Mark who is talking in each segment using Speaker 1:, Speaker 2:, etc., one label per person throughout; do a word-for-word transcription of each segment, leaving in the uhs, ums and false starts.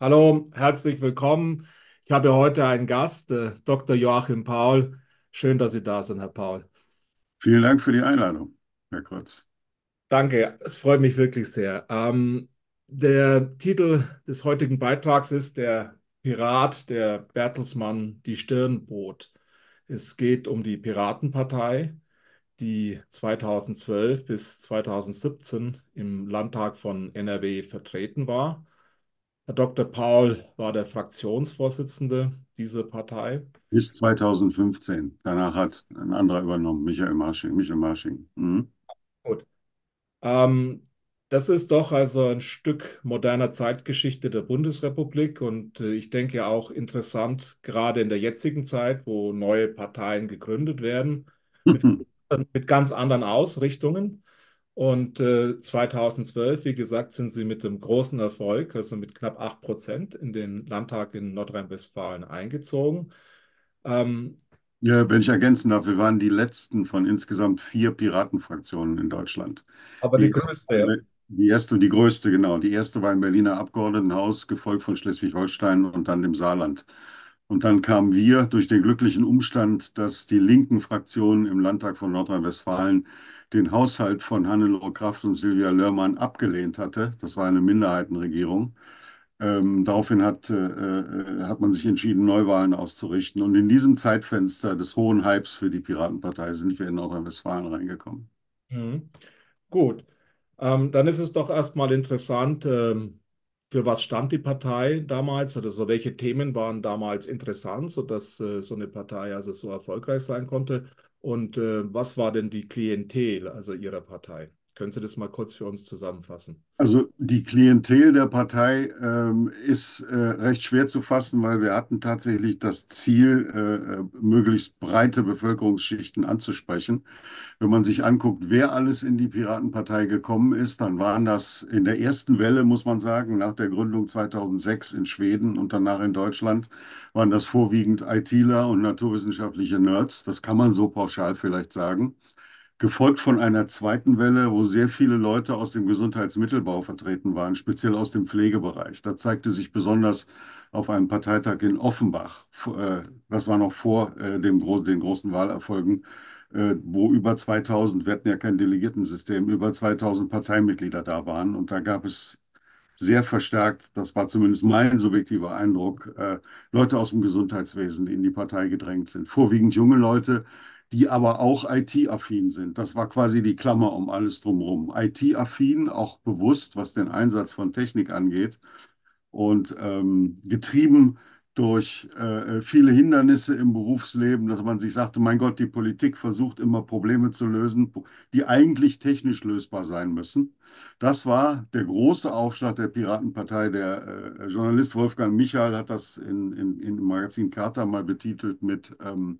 Speaker 1: Hallo, herzlich willkommen. Ich habe heute einen Gast, äh, Doktor Joachim Paul. Schön, dass Sie da sind, Herr Paul.
Speaker 2: Vielen Dank für die Einladung, Herr Kurz.
Speaker 1: Danke, es freut mich wirklich sehr. Ähm, der Titel des heutigen Beitrags ist Der Pirat, der Bertelsmann die Stirn bot. Es geht um die Piratenpartei, die zweitausendzwölf bis zweitausendsiebzehn im Landtag von N R W vertreten war. Herr Doktor Paul war der Fraktionsvorsitzende dieser Partei.
Speaker 2: Bis zweitausendfünfzehn. Danach hat ein anderer übernommen, Michael Marsching. Michael Marsching. Mhm.
Speaker 1: Gut. Ähm, Das ist doch also ein Stück moderner Zeitgeschichte der Bundesrepublik und äh, ich denke auch interessant, gerade in der jetzigen Zeit, wo neue Parteien gegründet werden, mit, mit ganz anderen Ausrichtungen. Und äh, zweitausendzwölf, wie gesagt, sind sie mit einem großen Erfolg, also mit knapp acht Prozent in den Landtag in Nordrhein-Westfalen eingezogen. Ähm,
Speaker 2: Ja, wenn ich ergänzen darf, wir waren die letzten von insgesamt vier Piratenfraktionen in Deutschland.
Speaker 1: aber die
Speaker 2: Die erste,
Speaker 1: größte, ja.
Speaker 2: die erste, die größte, genau. Die erste war im Berliner Abgeordnetenhaus, gefolgt von Schleswig-Holstein und dann dem Saarland. Und dann kamen wir durch den glücklichen Umstand, dass die linken Fraktionen im Landtag von Nordrhein-Westfalen den Haushalt von Hannelore Kraft und Sylvia Lörmann abgelehnt hatte. Das war eine Minderheitenregierung. Ähm, daraufhin hat, äh, äh, hat man sich entschieden, Neuwahlen auszurichten. Und in diesem Zeitfenster des hohen Hypes für die Piratenpartei sind wir in Nordrhein-Westfalen reingekommen.
Speaker 1: Mhm. Gut. Ähm, dann ist es doch erstmal interessant, ähm, für was stand die Partei damals oder so welche Themen waren damals interessant, sodass äh, so eine Partei also so erfolgreich sein konnte. Und äh, was war denn die Klientel also Ihrer Partei? Können Sie das mal kurz für uns zusammenfassen?
Speaker 2: Also die Klientel der Partei ähm, ist äh, recht schwer zu fassen, weil wir hatten tatsächlich das Ziel, äh, äh, möglichst breite Bevölkerungsschichten anzusprechen. Wenn man sich anguckt, wer alles in die Piratenpartei gekommen ist, dann waren das in der ersten Welle, muss man sagen, nach der Gründung zweitausendsechs in Schweden und danach in Deutschland, waren das vorwiegend ITler und naturwissenschaftliche Nerds. Das kann man so pauschal vielleicht sagen. Gefolgt von einer zweiten Welle, wo sehr viele Leute aus dem Gesundheitsmittelbau vertreten waren, speziell aus dem Pflegebereich. Da zeigte sich besonders auf einem Parteitag in Offenbach, äh, das war noch vor äh, dem gro den großen Wahlerfolgen, äh, wo über zweitausend, wir hatten ja kein Delegiertensystem, über zweitausend Parteimitglieder da waren. Und da gab es sehr verstärkt, das war zumindest mein subjektiver Eindruck, äh, Leute aus dem Gesundheitswesen, die in die Partei gedrängt sind. Vorwiegend junge Leute, die aber auch I T-affin sind. Das war quasi die Klammer um alles drumherum. I T-affin, auch bewusst, was den Einsatz von Technik angeht und ähm, getrieben durch äh, viele Hindernisse im Berufsleben, dass man sich sagte, mein Gott, die Politik versucht immer Probleme zu lösen, die eigentlich technisch lösbar sein müssen. Das war der große Aufschlag der Piratenpartei. Der äh, Journalist Wolfgang Michal hat das in, in, im Magazin Carta mal betitelt mit ähm,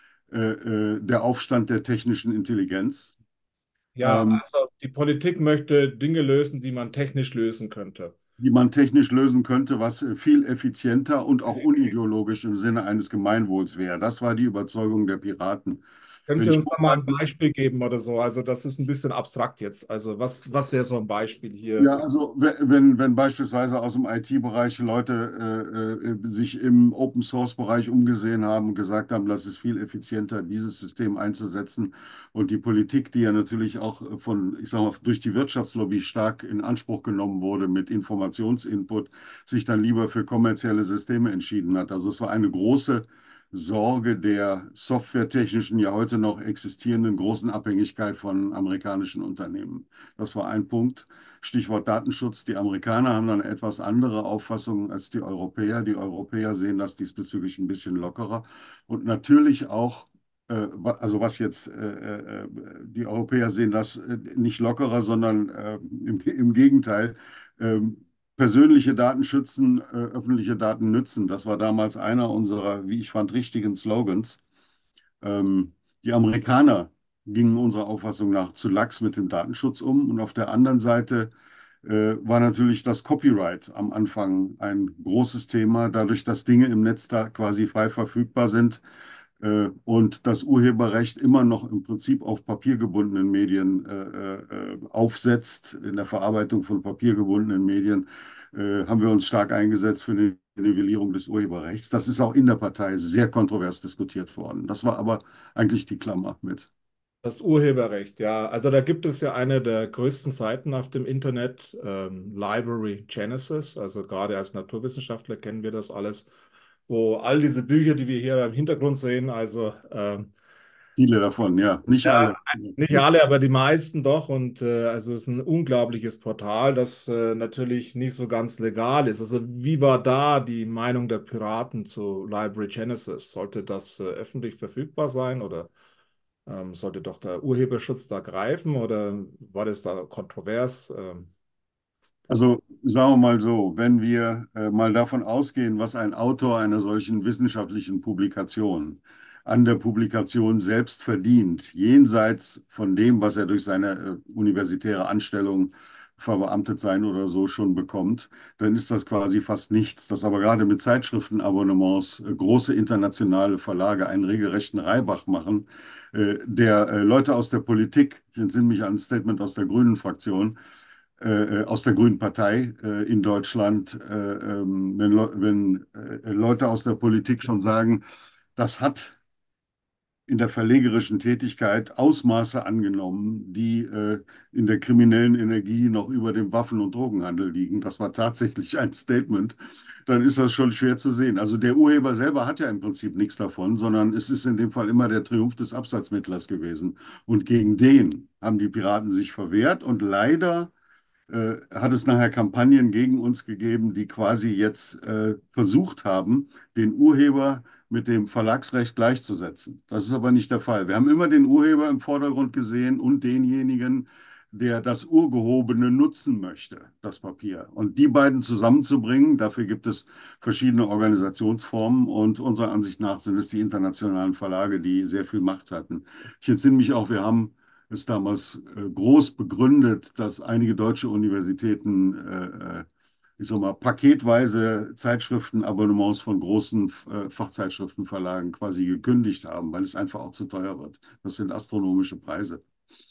Speaker 2: äh, äh, der Aufstand der technischen Intelligenz.
Speaker 1: Ja,
Speaker 2: Ähm,
Speaker 1: also die Politik möchte Dinge lösen, die man technisch lösen könnte.
Speaker 2: die man technisch lösen könnte, was äh, viel effizienter und auch unideologisch im Sinne eines Gemeinwohls wäre. Das war die Überzeugung der Piraten.
Speaker 1: Können
Speaker 2: Wenn
Speaker 1: Sie
Speaker 2: ich
Speaker 1: uns da mal ein Beispiel geben oder so? Also das ist ein bisschen abstrakt jetzt. Also was, was wäre so ein Beispiel hier
Speaker 2: Ja,
Speaker 1: für...
Speaker 2: also we- wenn, wenn beispielsweise aus dem I T-Bereich Leute äh, äh, sich im Open-Source-Bereich umgesehen haben und gesagt haben, das ist viel effizienter, dieses System einzusetzen und die Politik, die ja natürlich auch von, ich sag mal, durch die Wirtschaftslobby stark in Anspruch genommen wurde mit Informationsinput, sich dann lieber für kommerzielle Systeme entschieden hat. Also es war eine große Sorge der softwaretechnischen, ja heute noch existierenden großen Abhängigkeit von amerikanischen Unternehmen. Das war ein Punkt. Stichwort Datenschutz. Die Amerikaner haben dann eine etwas andere Auffassung als die Europäer. Die Europäer sehen das diesbezüglich ein bisschen lockerer. Und natürlich auch, äh, wa- also was jetzt, äh, äh, die Europäer sehen das äh, nicht lockerer, sondern äh, im, im Gegenteil. ähm, Persönliche Daten schützen, äh, öffentliche Daten nützen. Das war damals einer unserer, wie ich fand, richtigen Slogans. Ähm, Die Amerikaner gingen unserer Auffassung nach zu lax mit dem Datenschutz um. Und auf der anderen Seite äh, war natürlich das Copyright am Anfang ein großes Thema. Dadurch, dass Dinge im Netz da quasi frei verfügbar sind, äh, und das Urheberrecht immer noch im Prinzip auf papiergebundenen Medien äh, äh, aufsetzt, in der Verarbeitung von papiergebundenen Medien, äh, haben wir uns stark eingesetzt für eine Nivellierung des Urheberrechts. Das ist auch in der Partei sehr kontrovers diskutiert worden. Das war aber eigentlich die Klammer mit.
Speaker 1: Das Urheberrecht, ja. Also da gibt es ja eine der größten Seiten auf dem Internet, ähm, Library Genesis. Also gerade als Naturwissenschaftler kennen wir das alles, wo all diese Bücher, die wir hier im Hintergrund sehen, also ähm,
Speaker 2: Viele davon, ja, nicht
Speaker 1: ja,
Speaker 2: alle.
Speaker 1: nicht alle, aber die meisten doch. Und äh, also es ist ein unglaubliches Portal, das äh, natürlich nicht so ganz legal ist. Also wie war da die Meinung der Piraten zu Library Genesis? Sollte das äh, öffentlich verfügbar sein oder ähm, sollte doch der Urheberschutz da greifen oder war das da kontrovers? Ähm, das,
Speaker 2: Also sagen wir mal so, wenn wir äh, mal davon ausgehen, was ein Autor einer solchen wissenschaftlichen Publikation an der Publikation selbst verdient, jenseits von dem, was er durch seine äh, universitäre Anstellung, verbeamtet sein oder so schon bekommt, dann ist das quasi fast nichts. Dass aber gerade mit Zeitschriftenabonnements äh, große internationale Verlage einen regelrechten Reibach machen, äh, der äh, Leute aus der Politik, ich entsinne mich an ein Statement aus der Grünen Fraktion, äh, aus der Grünen Partei äh, in Deutschland, äh, ähm, wenn, Leu- wenn äh, Leute aus der Politik schon sagen, das hat in der verlegerischen Tätigkeit Ausmaße angenommen, die äh, in der kriminellen Energie noch über dem Waffen- und Drogenhandel liegen. Das war tatsächlich ein Statement. Dann ist das schon schwer zu sehen. Also der Urheber selber hat ja im Prinzip nichts davon, sondern es ist in dem Fall immer der Triumph des Absatzmittlers gewesen. Und gegen den haben die Piraten sich verwehrt und leider äh, hat es nachher Kampagnen gegen uns gegeben, die quasi jetzt äh, versucht haben, den Urheber mit dem Verlagsrecht gleichzusetzen. Das ist aber nicht der Fall. Wir haben immer den Urheber im Vordergrund gesehen und denjenigen, der das Urgehobene nutzen möchte, das Papier. Und die beiden zusammenzubringen, dafür gibt es verschiedene Organisationsformen und unserer Ansicht nach sind es die internationalen Verlage, die sehr viel Macht hatten. Ich entsinne mich auch, wir haben ist damals äh, groß begründet, dass einige deutsche Universitäten, äh, äh, ich sag mal, paketweise Zeitschriftenabonnements von großen äh, Fachzeitschriftenverlagen quasi gekündigt haben, weil es einfach auch zu teuer wird. Das sind astronomische Preise.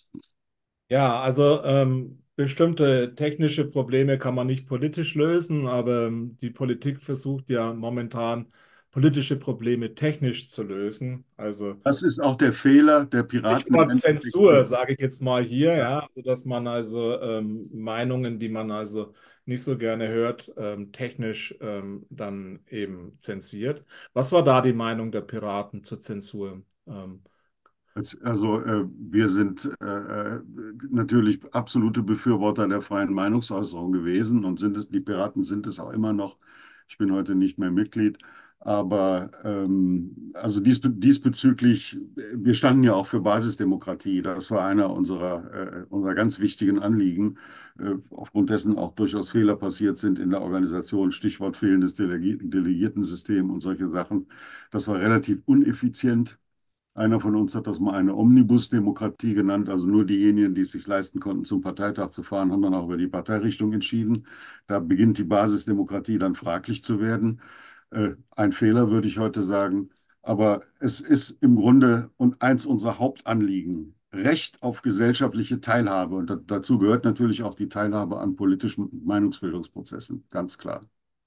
Speaker 1: ja, also ähm, bestimmte technische Probleme kann man nicht politisch lösen, aber ähm, die Politik versucht ja momentan politische Probleme technisch zu lösen. Also
Speaker 2: Das ist auch der Fehler der Piraten im
Speaker 1: Stichwort
Speaker 2: Endeffekt.
Speaker 1: Zensur, sage ich jetzt mal hier,
Speaker 2: Ja.
Speaker 1: ja, also dass man also ähm, Meinungen, die man also nicht so gerne hört, ähm, technisch ähm, dann eben zensiert. Was war da die Meinung der Piraten zur Zensur? Ähm,
Speaker 2: Als- Also äh, wir sind äh, äh, natürlich absolute Befürworter der freien Meinungsäußerung gewesen und sind es, die Piraten sind es auch immer noch. Ich bin heute nicht mehr Mitglied, aber ähm, also diesbe diesbezüglich, wir standen ja auch für Basisdemokratie. Das war einer unserer, äh, unserer ganz wichtigen Anliegen, äh, aufgrund dessen auch durchaus Fehler passiert sind in der Organisation, Stichwort fehlendes Delegi Delegiertensystem und solche Sachen. Das war relativ uneffizient. Einer von uns hat das mal eine Omnibus-Demokratie genannt, also nur diejenigen, die es sich leisten konnten, zum Parteitag zu fahren, haben dann auch über die Parteirichtung entschieden. Da beginnt die Basisdemokratie dann fraglich zu werden. Äh, ein Fehler, würde ich heute sagen. Aber es ist im Grunde und eins unserer Hauptanliegen, Recht auf gesellschaftliche Teilhabe. Und da, dazu gehört natürlich auch die Teilhabe an politischen Meinungsbildungsprozessen, ganz klar.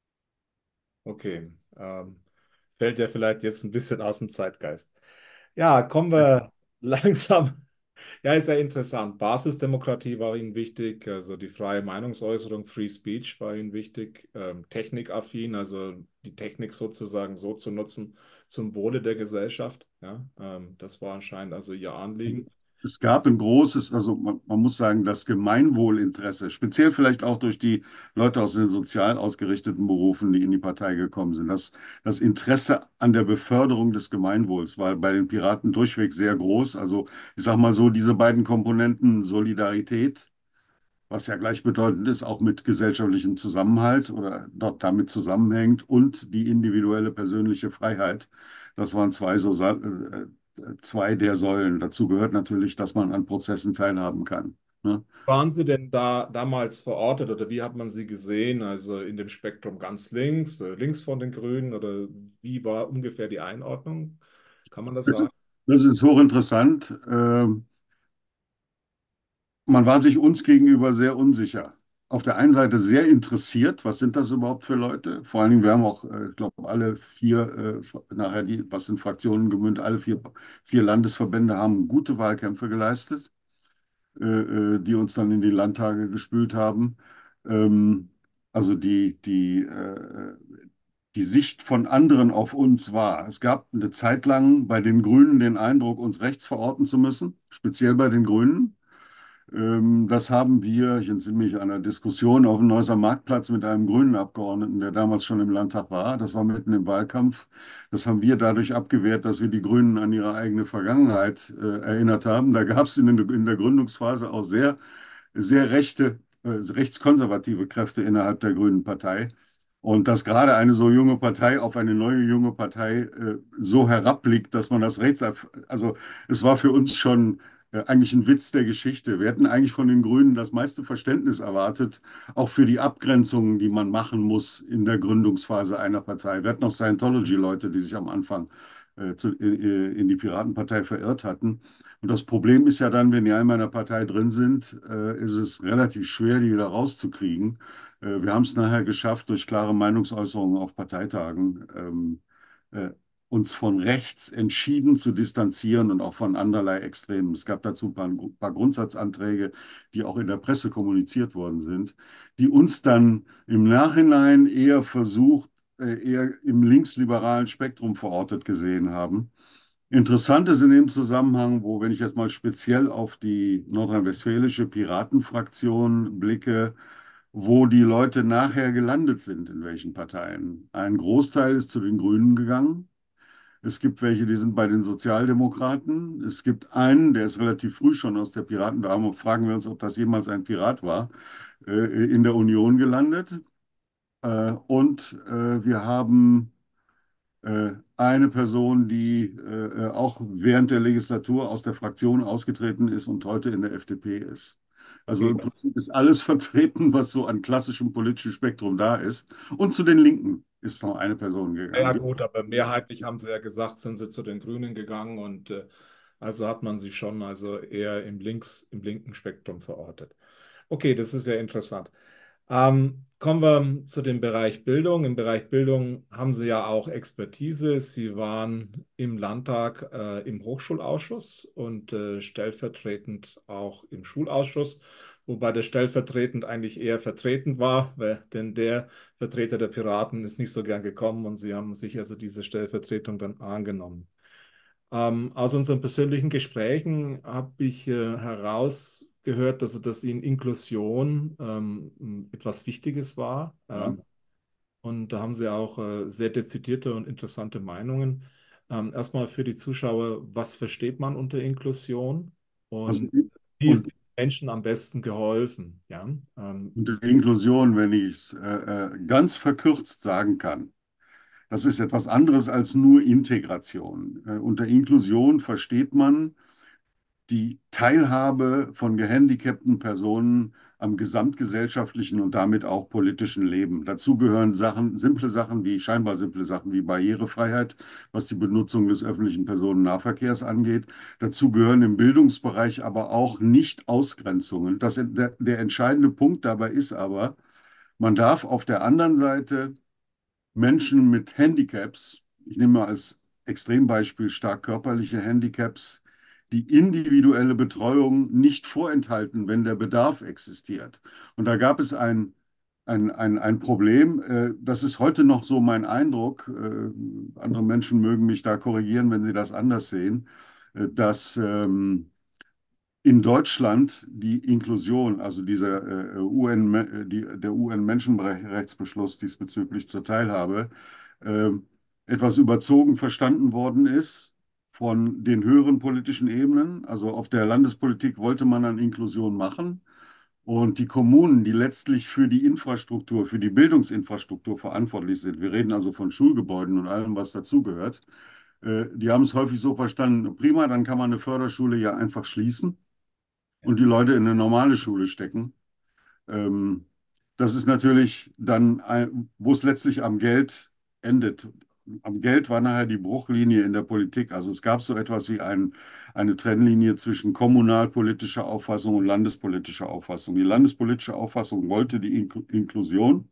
Speaker 1: okay, ähm, fällt ja vielleicht jetzt ein bisschen aus dem Zeitgeist. Ja, kommen wir langsam. Ja, ist ja interessant. Basisdemokratie war Ihnen wichtig, also die freie Meinungsäußerung, Free Speech war Ihnen wichtig, ähm, technikaffin, also die Technik sozusagen so zu nutzen zum Wohle der Gesellschaft. Ja, ähm, das war anscheinend also Ihr Anliegen.
Speaker 2: Es gab ein großes, also man, man muss sagen, das Gemeinwohlinteresse, speziell vielleicht auch durch die Leute aus den sozial ausgerichteten Berufen, die in die Partei gekommen sind. Das, das Interesse an der Beförderung des Gemeinwohls war bei den Piraten durchweg sehr groß. Also ich sage mal so, diese beiden Komponenten Solidarität, was ja gleichbedeutend ist, auch mit gesellschaftlichem Zusammenhalt oder dort damit zusammenhängt und die individuelle persönliche Freiheit. Das waren zwei, so, Sa- äh, äh, zwei der Säulen. Dazu gehört natürlich, dass man an Prozessen teilhaben kann. Ne?
Speaker 1: Waren Sie denn da damals verortet oder wie hat man Sie gesehen? Also in dem Spektrum ganz links, äh, links von den Grünen oder wie war ungefähr die Einordnung? Kann man das
Speaker 2: Das
Speaker 1: sagen?
Speaker 2: ist, das ist hochinteressant. Ähm, Man war sich uns gegenüber sehr unsicher. Auf der einen Seite sehr interessiert, was sind das überhaupt für Leute? Vor allen Dingen, wir haben auch, äh, ich glaube, alle vier, äh, nachher die, was in Fraktionen gemündet, alle vier, vier Landesverbände haben gute Wahlkämpfe geleistet, äh, äh, die uns dann in die Landtage gespült haben. Ähm, also die, die, äh, die Sicht von anderen auf uns war. Es gab eine Zeit lang bei den Grünen den Eindruck, uns rechts verorten zu müssen, speziell bei den Grünen. Ähm, das haben wir, ich entsinne mich einer Diskussion auf dem Neusser Marktplatz mit einem grünen Abgeordneten, der damals schon im Landtag war. Das war mitten im Wahlkampf. Das haben wir dadurch abgewehrt, dass wir die Grünen an ihre eigene Vergangenheit äh, erinnert haben. Da gab es in, den- in der Gründungsphase auch sehr, sehr rechte, äh, rechtskonservative Kräfte innerhalb der Grünen Partei. Und dass gerade eine so junge Partei auf eine neue junge Partei äh, so herabblickt, dass man das rechts, also es war für uns schon äh, eigentlich ein Witz der Geschichte. Wir hätten eigentlich von den Grünen das meiste Verständnis erwartet, auch für die Abgrenzungen, die man machen muss in der Gründungsphase einer Partei. Wir hatten auch Scientology-Leute, die sich am Anfang äh, zu, äh, in die Piratenpartei verirrt hatten. Und das Problem ist ja dann, wenn die einmal in einer Partei drin sind, äh, ist es relativ schwer, die wieder rauszukriegen. Äh, wir haben es nachher geschafft, durch klare Meinungsäußerungen auf Parteitagen ähm, äh, uns von rechts entschieden zu distanzieren und auch von anderlei Extremen. Es gab dazu ein paar, ein paar Grundsatzanträge, die auch in der Presse kommuniziert worden sind, die uns dann im Nachhinein eher versucht, äh, eher im linksliberalen Spektrum verortet gesehen haben. Interessant ist in dem Zusammenhang, wo, wenn ich jetzt mal speziell auf die nordrhein-westfälische Piratenfraktion blicke, wo die Leute nachher gelandet sind, in welchen Parteien. Ein Großteil ist zu den Grünen gegangen. Es gibt welche, die sind bei den Sozialdemokraten. Es gibt einen, der ist relativ früh schon aus der Piraten, da fragen wir uns, ob das jemals ein Pirat war, äh, in der Union gelandet. Äh, und äh, wir haben äh, eine Person, die äh, auch während der Legislatur aus der Fraktion ausgetreten ist und heute in der F D P ist. Also
Speaker 1: Okay,
Speaker 2: im
Speaker 1: das,
Speaker 2: Prinzip ist alles vertreten, was so an klassischem politischem Spektrum da ist. Und zu den Linken ist noch eine Person
Speaker 1: ja
Speaker 2: gegangen. Die,
Speaker 1: gut, aber mehrheitlich haben sie ja gesagt, sind sie zu den Grünen gegangen und äh, also hat man sie schon also eher im links, im linken Spektrum verortet. Okay, das ist ja interessant. Ähm, kommen wir zu dem Bereich Bildung. Im Bereich Bildung haben Sie ja auch Expertise. Sie waren im Landtag äh, im Hochschulausschuss und äh, stellvertretend auch im Schulausschuss, wobei der stellvertretend eigentlich eher vertretend war, weil, denn der Vertreter der Piraten ist nicht so gern gekommen und Sie haben sich also diese Stellvertretung dann angenommen. Ähm, aus unseren persönlichen Gesprächen habe ich äh, herausgehört, also, dass Ihnen Inklusion ähm, etwas Wichtiges war.
Speaker 2: ja,
Speaker 1: Ähm, und da haben Sie auch äh, sehr dezidierte und interessante Meinungen. Ähm, erstmal für die Zuschauer, was versteht man unter Inklusion
Speaker 2: also,
Speaker 1: und wie ist
Speaker 2: und
Speaker 1: den Menschen am besten geholfen? Ja, ähm,
Speaker 2: Und
Speaker 1: das,
Speaker 2: die Inklusion, wenn ich es äh, äh, ganz verkürzt sagen kann, das ist etwas anderes als nur Integration. Äh, unter Inklusion versteht man die Teilhabe von gehandicapten Personen am gesamtgesellschaftlichen und damit auch politischen Leben. Dazu gehören Sachen, simple Sachen wie, scheinbar simple Sachen wie Barrierefreiheit, was die Benutzung des öffentlichen Personennahverkehrs angeht. Dazu gehören im Bildungsbereich aber auch Nicht-Ausgrenzungen. Das, der, der entscheidende Punkt dabei ist aber, man darf auf der anderen Seite Menschen mit Handicaps, ich nehme mal als Extrembeispiel stark körperliche Handicaps, die individuelle Betreuung nicht vorenthalten, wenn der Bedarf existiert. Und da gab es ein, ein, ein, ein Problem, äh, das ist heute noch so mein Eindruck, äh, andere Menschen mögen mich da korrigieren, wenn sie das anders sehen, äh, dass ähm, in Deutschland die Inklusion, also dieser äh, U N, äh, die, der U N-Menschenrechtsbeschluss diesbezüglich zur Teilhabe, äh, etwas überzogen verstanden worden ist von den höheren politischen Ebenen. Also auf der Landespolitik wollte man an Inklusion machen. Und die Kommunen, die letztlich für die Infrastruktur, für die Bildungsinfrastruktur verantwortlich sind, wir reden also von Schulgebäuden und allem, was dazugehört, äh, die haben es häufig so verstanden, prima, dann kann man eine Förderschule ja einfach schließen
Speaker 1: ja.
Speaker 2: und die Leute in eine normale Schule stecken. Ähm, Das ist natürlich dann, ein, wo es letztlich am Geld endet. am Geld war nachher die Bruchlinie in der Politik. Also es gab so etwas wie ein, eine Trennlinie zwischen kommunalpolitischer Auffassung und landespolitischer Auffassung. Die landespolitische Auffassung wollte die Inkl Inklusion.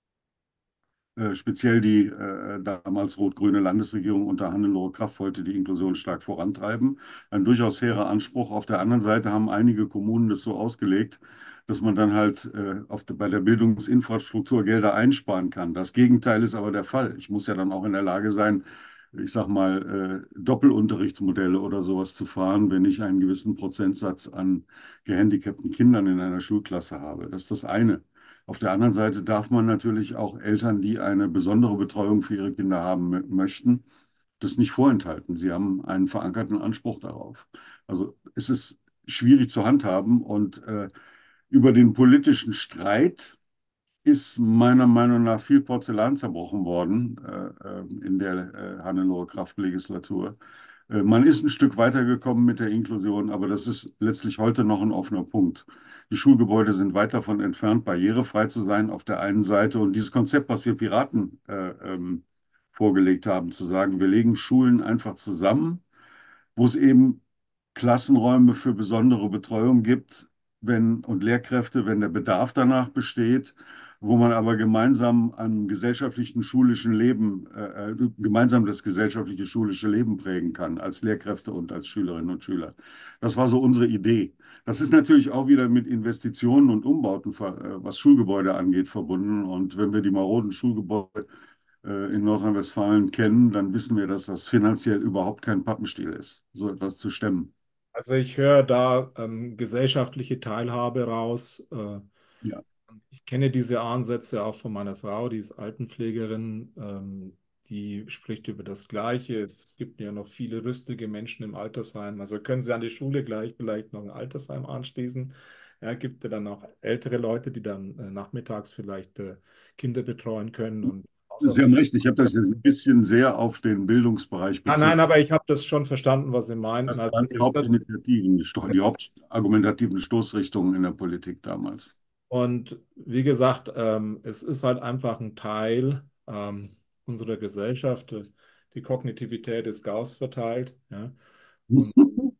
Speaker 2: Äh, speziell die äh, damals rot-grüne Landesregierung unter Hannelore Kraft wollte die Inklusion stark vorantreiben. Ein durchaus hehrer Anspruch. Auf der anderen Seite haben einige Kommunen das so ausgelegt, dass man dann halt äh, auf de, bei der Bildungsinfrastruktur Gelder einsparen kann. Das Gegenteil ist aber der Fall. Ich muss ja dann auch in der Lage sein, ich sag mal, äh, Doppelunterrichtsmodelle oder sowas zu fahren, wenn ich einen gewissen Prozentsatz an gehandicapten Kindern in einer Schulklasse habe. Das ist das eine. Auf der anderen Seite darf man natürlich auch Eltern, die eine besondere Betreuung für ihre Kinder haben mö- möchten, das nicht vorenthalten. Sie haben einen verankerten Anspruch darauf. Also es ist schwierig zu handhaben und äh, über den politischen Streit ist meiner Meinung nach viel Porzellan zerbrochen worden äh, äh, in der äh, Hannelore Kraft-Legislatur. Äh, man ist ein Stück weitergekommen mit der Inklusion, aber das ist letztlich heute noch ein offener Punkt. Die Schulgebäude sind weit davon entfernt, barrierefrei zu sein auf der einen Seite. Und dieses Konzept, was wir Piraten äh, ähm, vorgelegt haben, zu sagen, wir legen Schulen einfach zusammen, wo es eben Klassenräume für besondere Betreuung gibt, wenn, und Lehrkräfte, wenn der Bedarf danach besteht, wo man aber gemeinsam am gesellschaftlichen schulischen Leben, äh, äh, gemeinsam das gesellschaftliche schulische Leben prägen kann, als Lehrkräfte und als Schülerinnen und Schüler. Das war so unsere Idee. Das ist natürlich auch wieder mit Investitionen und Umbauten, ver- äh, was Schulgebäude angeht, verbunden. Und wenn wir die maroden Schulgebäude äh, in Nordrhein-Westfalen kennen, dann wissen wir, dass das finanziell überhaupt kein Pappenstiel ist, so etwas zu stemmen.
Speaker 1: Also ich höre da ähm, gesellschaftliche Teilhabe raus. Äh,
Speaker 2: Ja.
Speaker 1: ich kenne diese Ansätze auch von meiner Frau, die ist Altenpflegerin. Ähm, die spricht über das Gleiche. Es gibt ja noch viele rüstige Menschen im Altersheim. Also können Sie an die Schule gleich vielleicht noch ein Altersheim anschließen. Ja, gibt ja dann auch ältere Leute, die dann äh, nachmittags vielleicht äh, Kinder betreuen können und
Speaker 2: Sie haben recht, ich habe das jetzt ein bisschen sehr auf den Bildungsbereich
Speaker 1: Ah,
Speaker 2: bezogen.
Speaker 1: nein, aber ich habe das schon verstanden, was Sie meinten.
Speaker 2: Das
Speaker 1: Also
Speaker 2: waren
Speaker 1: es
Speaker 2: die
Speaker 1: ist das,
Speaker 2: Hauptinitiativen, die Sto- die hauptargumentativen Stoßrichtungen in der Politik damals.
Speaker 1: und wie gesagt, ähm, es ist halt einfach ein Teil ähm, unserer Gesellschaft. Die Kognitivität ist Gauss verteilt. Ja? Und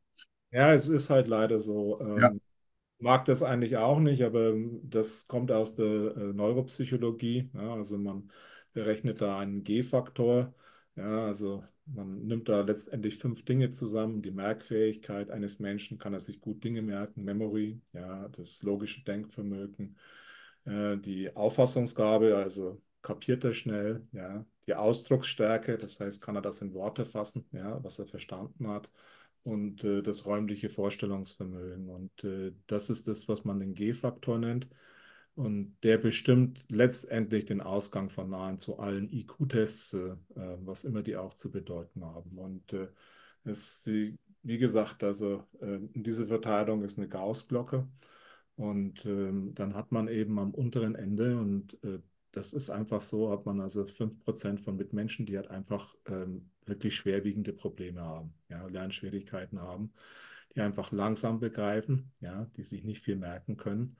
Speaker 1: ja, es ist halt leider so.
Speaker 2: Ja,
Speaker 1: Ähm, mag das eigentlich auch nicht, aber das kommt aus der äh, Neuropsychologie. Ja, also man berechnet da einen G-Faktor. Ja, also man nimmt da letztendlich fünf Dinge zusammen. Die Merkfähigkeit eines Menschen, kann er sich gut Dinge merken, Memory, ja, das logische Denkvermögen, äh, die Auffassungsgabe, also kapiert er schnell, ja, die Ausdrucksstärke, das heißt, kann er das in Worte fassen, ja, was er verstanden hat, und äh, das räumliche Vorstellungsvermögen. Und äh, das ist das, was man den G-Faktor nennt. Und der bestimmt letztendlich den Ausgang von nahezu allen I Q-Tests, äh, äh, was immer die auch zu bedeuten haben. Und äh, es, die, wie gesagt, also äh, diese Verteilung ist eine Gaußglocke. Und ähm, dann hat man eben am unteren Ende, und äh, das ist einfach so, hat man also fünf Prozent von Mitmenschen, die halt einfach ähm, wirklich schwerwiegende Probleme haben, ja, Lernschwierigkeiten haben, die einfach langsam begreifen, ja, die sich nicht viel merken können.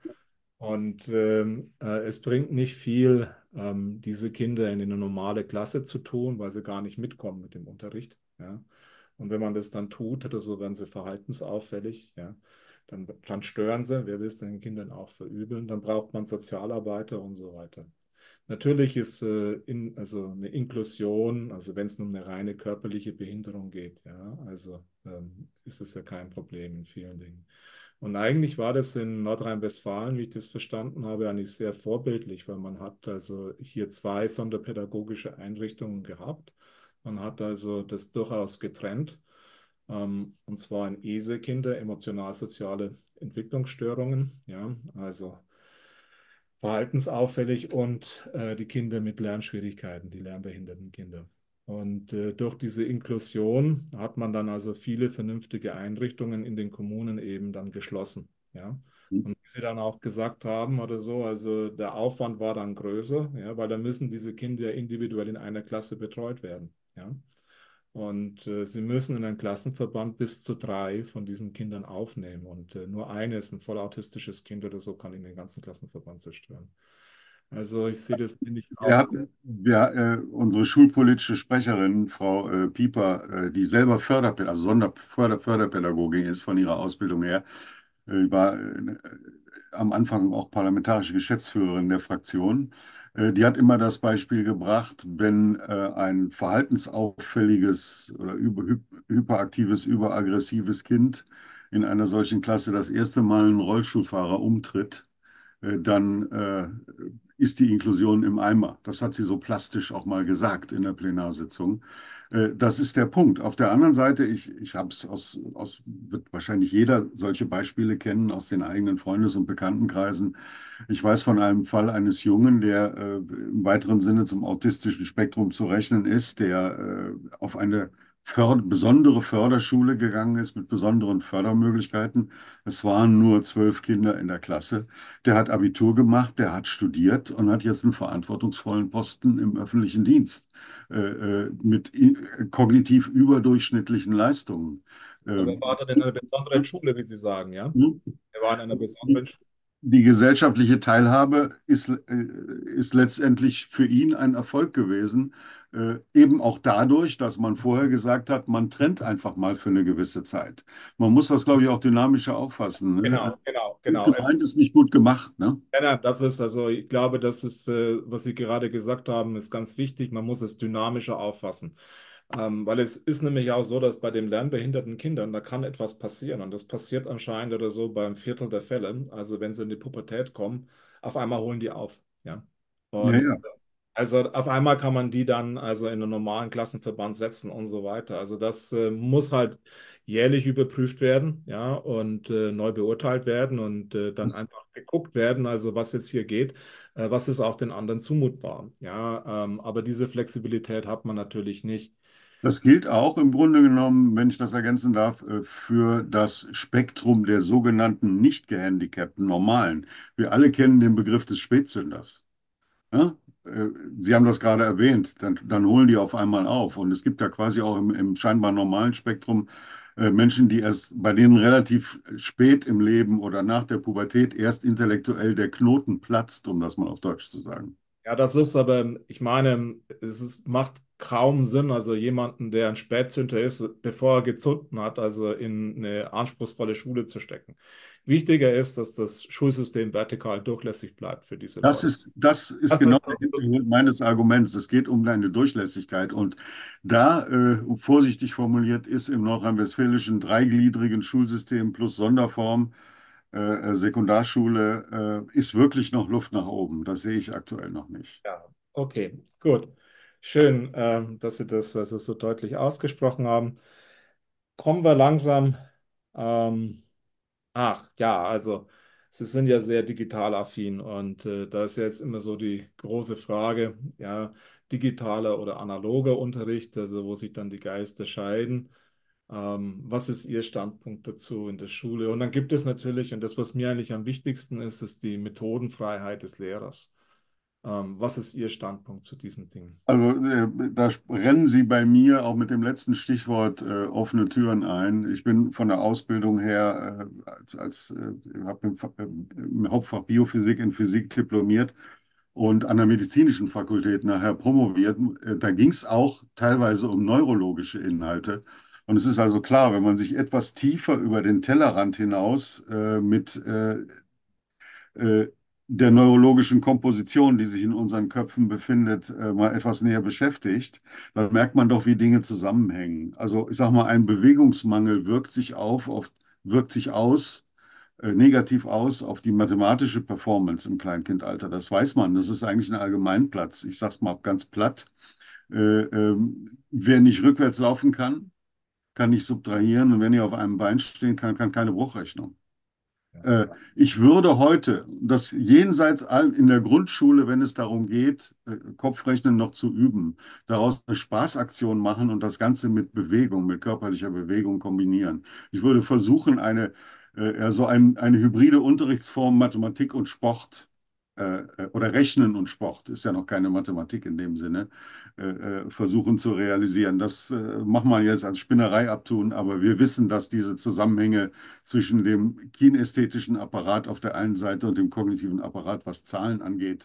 Speaker 1: Und ähm, äh, es bringt nicht viel, ähm, diese Kinder in eine normale Klasse zu tun, weil sie gar nicht mitkommen mit dem Unterricht. Ja. Und wenn man das dann tut, oder so werden sie verhaltensauffällig, ja. Dann, dann stören sie, wer will es den Kindern auch verübeln, dann braucht man Sozialarbeiter und so weiter. Natürlich ist äh, in, also eine Inklusion, also wenn es um eine reine körperliche Behinderung geht, ja, also ähm, ist es ja kein Problem in vielen Dingen. Und eigentlich war das in Nordrhein-Westfalen, wie ich das verstanden habe, eigentlich sehr vorbildlich, weil man hat also hier zwei sonderpädagogische Einrichtungen gehabt. Man hat also das durchaus getrennt, ähm, und zwar in E S E-Kinder, emotional-soziale Entwicklungsstörungen, ja, also verhaltensauffällig, und äh, die Kinder mit Lernschwierigkeiten, die lernbehinderten Kinder. Und äh, durch diese Inklusion hat man dann also viele vernünftige Einrichtungen in den Kommunen eben dann geschlossen. Ja. Und wie Sie dann auch gesagt haben oder so, also der Aufwand war dann größer, ja, weil dann müssen diese Kinder individuell in einer Klasse betreut werden. Ja. Und äh, sie müssen in einen Klassenverband bis zu drei von diesen Kindern aufnehmen. Und äh, nur eines, ein voll autistisches Kind oder so, kann in den ganzen Klassenverband zerstören. Also ich sehe das ähnlich
Speaker 2: Wir
Speaker 1: auch.
Speaker 2: hatten, wir, äh, unsere schulpolitische Sprecherin, Frau äh, Pieper, äh, die selber Förderpädagogin, also Sonder Förder Förderpädagogin ist von ihrer Ausbildung her, äh, war äh, am Anfang auch parlamentarische Geschäftsführerin der Fraktion. Äh, die hat immer das Beispiel gebracht, wenn äh, ein verhaltensauffälliges oder über, hy hyperaktives, überaggressives Kind in einer solchen Klasse das erste Mal einen Rollstuhlfahrer umtritt, äh, dann äh, ist die Inklusion im Eimer. Das hat sie so plastisch auch mal gesagt in der Plenarsitzung. Äh, Das ist der Punkt. Auf der anderen Seite, ich, ich habe es aus, aus, wird wahrscheinlich jeder solche Beispiele kennen aus den eigenen Freundes- und Bekanntenkreisen. Ich weiß von einem Fall eines Jungen, der äh, im weiteren Sinne zum autistischen Spektrum zu rechnen ist, der äh, auf eine Förd besondere Förderschule gegangen ist mit besonderen Fördermöglichkeiten. Es waren nur zwölf Kinder in der Klasse. Der hat Abitur gemacht, der hat studiert und hat jetzt einen verantwortungsvollen Posten im öffentlichen Dienst äh, äh, mit i- kognitiv überdurchschnittlichen Leistungen.
Speaker 1: Aber wir
Speaker 2: Ähm,
Speaker 1: waren dann in einer besonderen Schule, wie Sie sagen, ja?
Speaker 2: hm?
Speaker 1: Wir waren in einer besonderen Schule.
Speaker 2: Die gesellschaftliche Teilhabe ist, äh, ist letztendlich für ihn ein Erfolg gewesen. Äh, eben auch dadurch, dass man vorher gesagt hat, man trennt einfach mal für eine gewisse Zeit. Man muss das, glaube ich, auch dynamischer auffassen. Ne?
Speaker 1: Genau, genau,
Speaker 2: Gut
Speaker 1: genau. Es
Speaker 2: gemeint
Speaker 1: ist,
Speaker 2: ist nicht gut gemacht. Ne?
Speaker 1: ja, ja, das ist, also ich glaube, das ist, äh, was Sie gerade gesagt haben, ist ganz wichtig. Man muss es dynamischer auffassen. Ähm, weil es ist nämlich auch so, dass bei den lernbehinderten Kindern, da kann etwas passieren. Und das passiert anscheinend oder so beim Viertel der Fälle. Also wenn sie in die Pubertät kommen, auf einmal holen die auf. Ja.
Speaker 2: Ja,
Speaker 1: Und
Speaker 2: ja.
Speaker 1: also auf einmal kann man die dann also in einen normalen Klassenverband setzen und so weiter. Also das äh, muss halt jährlich überprüft werden, ja, und äh, neu beurteilt werden und äh, dann
Speaker 2: Das,
Speaker 1: einfach geguckt werden, also was jetzt hier geht, äh, was ist auch den anderen zumutbar, ja. Ähm, aber diese Flexibilität hat man natürlich nicht.
Speaker 2: das gilt auch im Grunde genommen, wenn ich das ergänzen darf, äh, für das Spektrum der sogenannten nicht gehandicapten Normalen. Wir alle kennen den Begriff des Spätzünders. Ja? Äh, Sie haben das gerade erwähnt, dann, dann holen die auf einmal auf. Und es gibt ja quasi auch im, im scheinbar normalen Spektrum äh, Menschen, die erst, bei denen relativ spät im Leben oder nach der Pubertät erst intellektuell der Knoten platzt, um das mal auf Deutsch zu sagen.
Speaker 1: Ja, das ist aber, ich meine, es ist, macht kaum Sinn, also jemanden, der ein Spätzünder ist, bevor er gezunden hat, also in eine anspruchsvolle Schule zu stecken. Wichtiger ist, dass das Schulsystem vertikal durchlässig bleibt für diese
Speaker 2: Das
Speaker 1: Leute.
Speaker 2: ist, das ist
Speaker 1: Also,
Speaker 2: genau der Hintergrund meines Arguments. Es geht um eine Durchlässigkeit. Und da, äh, vorsichtig formuliert, ist im nordrhein-westfälischen dreigliedrigen Schulsystem plus Sonderform äh, äh, Sekundarschule, äh, ist wirklich noch Luft nach oben. Das sehe ich aktuell noch nicht.
Speaker 1: ja, okay, gut. Schön, ähm, dass Sie das also so deutlich ausgesprochen haben. Kommen wir langsam. Ähm, Ach ja, also Sie sind ja sehr digital affin und äh, da ist ja jetzt immer so die große Frage, ja, digitaler oder analoger Unterricht, also wo sich dann die Geister scheiden. Ähm, was ist Ihr Standpunkt dazu in der Schule? Und dann gibt es natürlich, und das, was mir eigentlich am wichtigsten ist, ist die Methodenfreiheit des Lehrers. Ähm, was ist Ihr Standpunkt zu diesen Dingen?
Speaker 2: Also äh, da rennen Sie bei mir auch mit dem letzten Stichwort äh, offene Türen ein. Ich bin von der Ausbildung her äh, als, als äh, habe im, Fa- äh, im Hauptfach Biophysik in Physik diplomiert und an der medizinischen Fakultät nachher promoviert. Äh, Da ging es auch teilweise um neurologische Inhalte. Und es ist also klar, wenn man sich etwas tiefer über den Tellerrand hinaus äh, mit äh, äh, der neurologischen Komposition, die sich in unseren Köpfen befindet, äh, mal etwas näher beschäftigt, dann merkt man doch, wie Dinge zusammenhängen. Also ich sage mal, ein Bewegungsmangel wirkt sich auf, auf wirkt sich aus, äh, negativ aus auf die mathematische Performance im Kleinkindalter. Das weiß man. Das ist eigentlich ein Allgemeinplatz. Ich sage es mal ganz platt. Äh, ähm, wer nicht rückwärts laufen kann, kann nicht subtrahieren. Und wenn ihr auf einem Bein stehen kann, kann keine Bruchrechnung. Äh, Ich würde heute das jenseits all in der Grundschule, wenn es darum geht, äh, Kopfrechnen noch zu üben, daraus eine Spaßaktion machen und das Ganze mit Bewegung, mit körperlicher Bewegung kombinieren. Ich würde versuchen, eine, äh, ja, so ein, eine hybride Unterrichtsform Mathematik und Sport äh, äh, oder Rechnen und Sport, ist ja noch keine Mathematik in dem Sinne, äh, äh, versuchen zu realisieren. Das äh, macht man jetzt als Spinnerei abtun, aber wir wissen, dass diese Zusammenhänge zwischen dem kinästhetischen Apparat auf der einen Seite und dem kognitiven Apparat, was Zahlen angeht,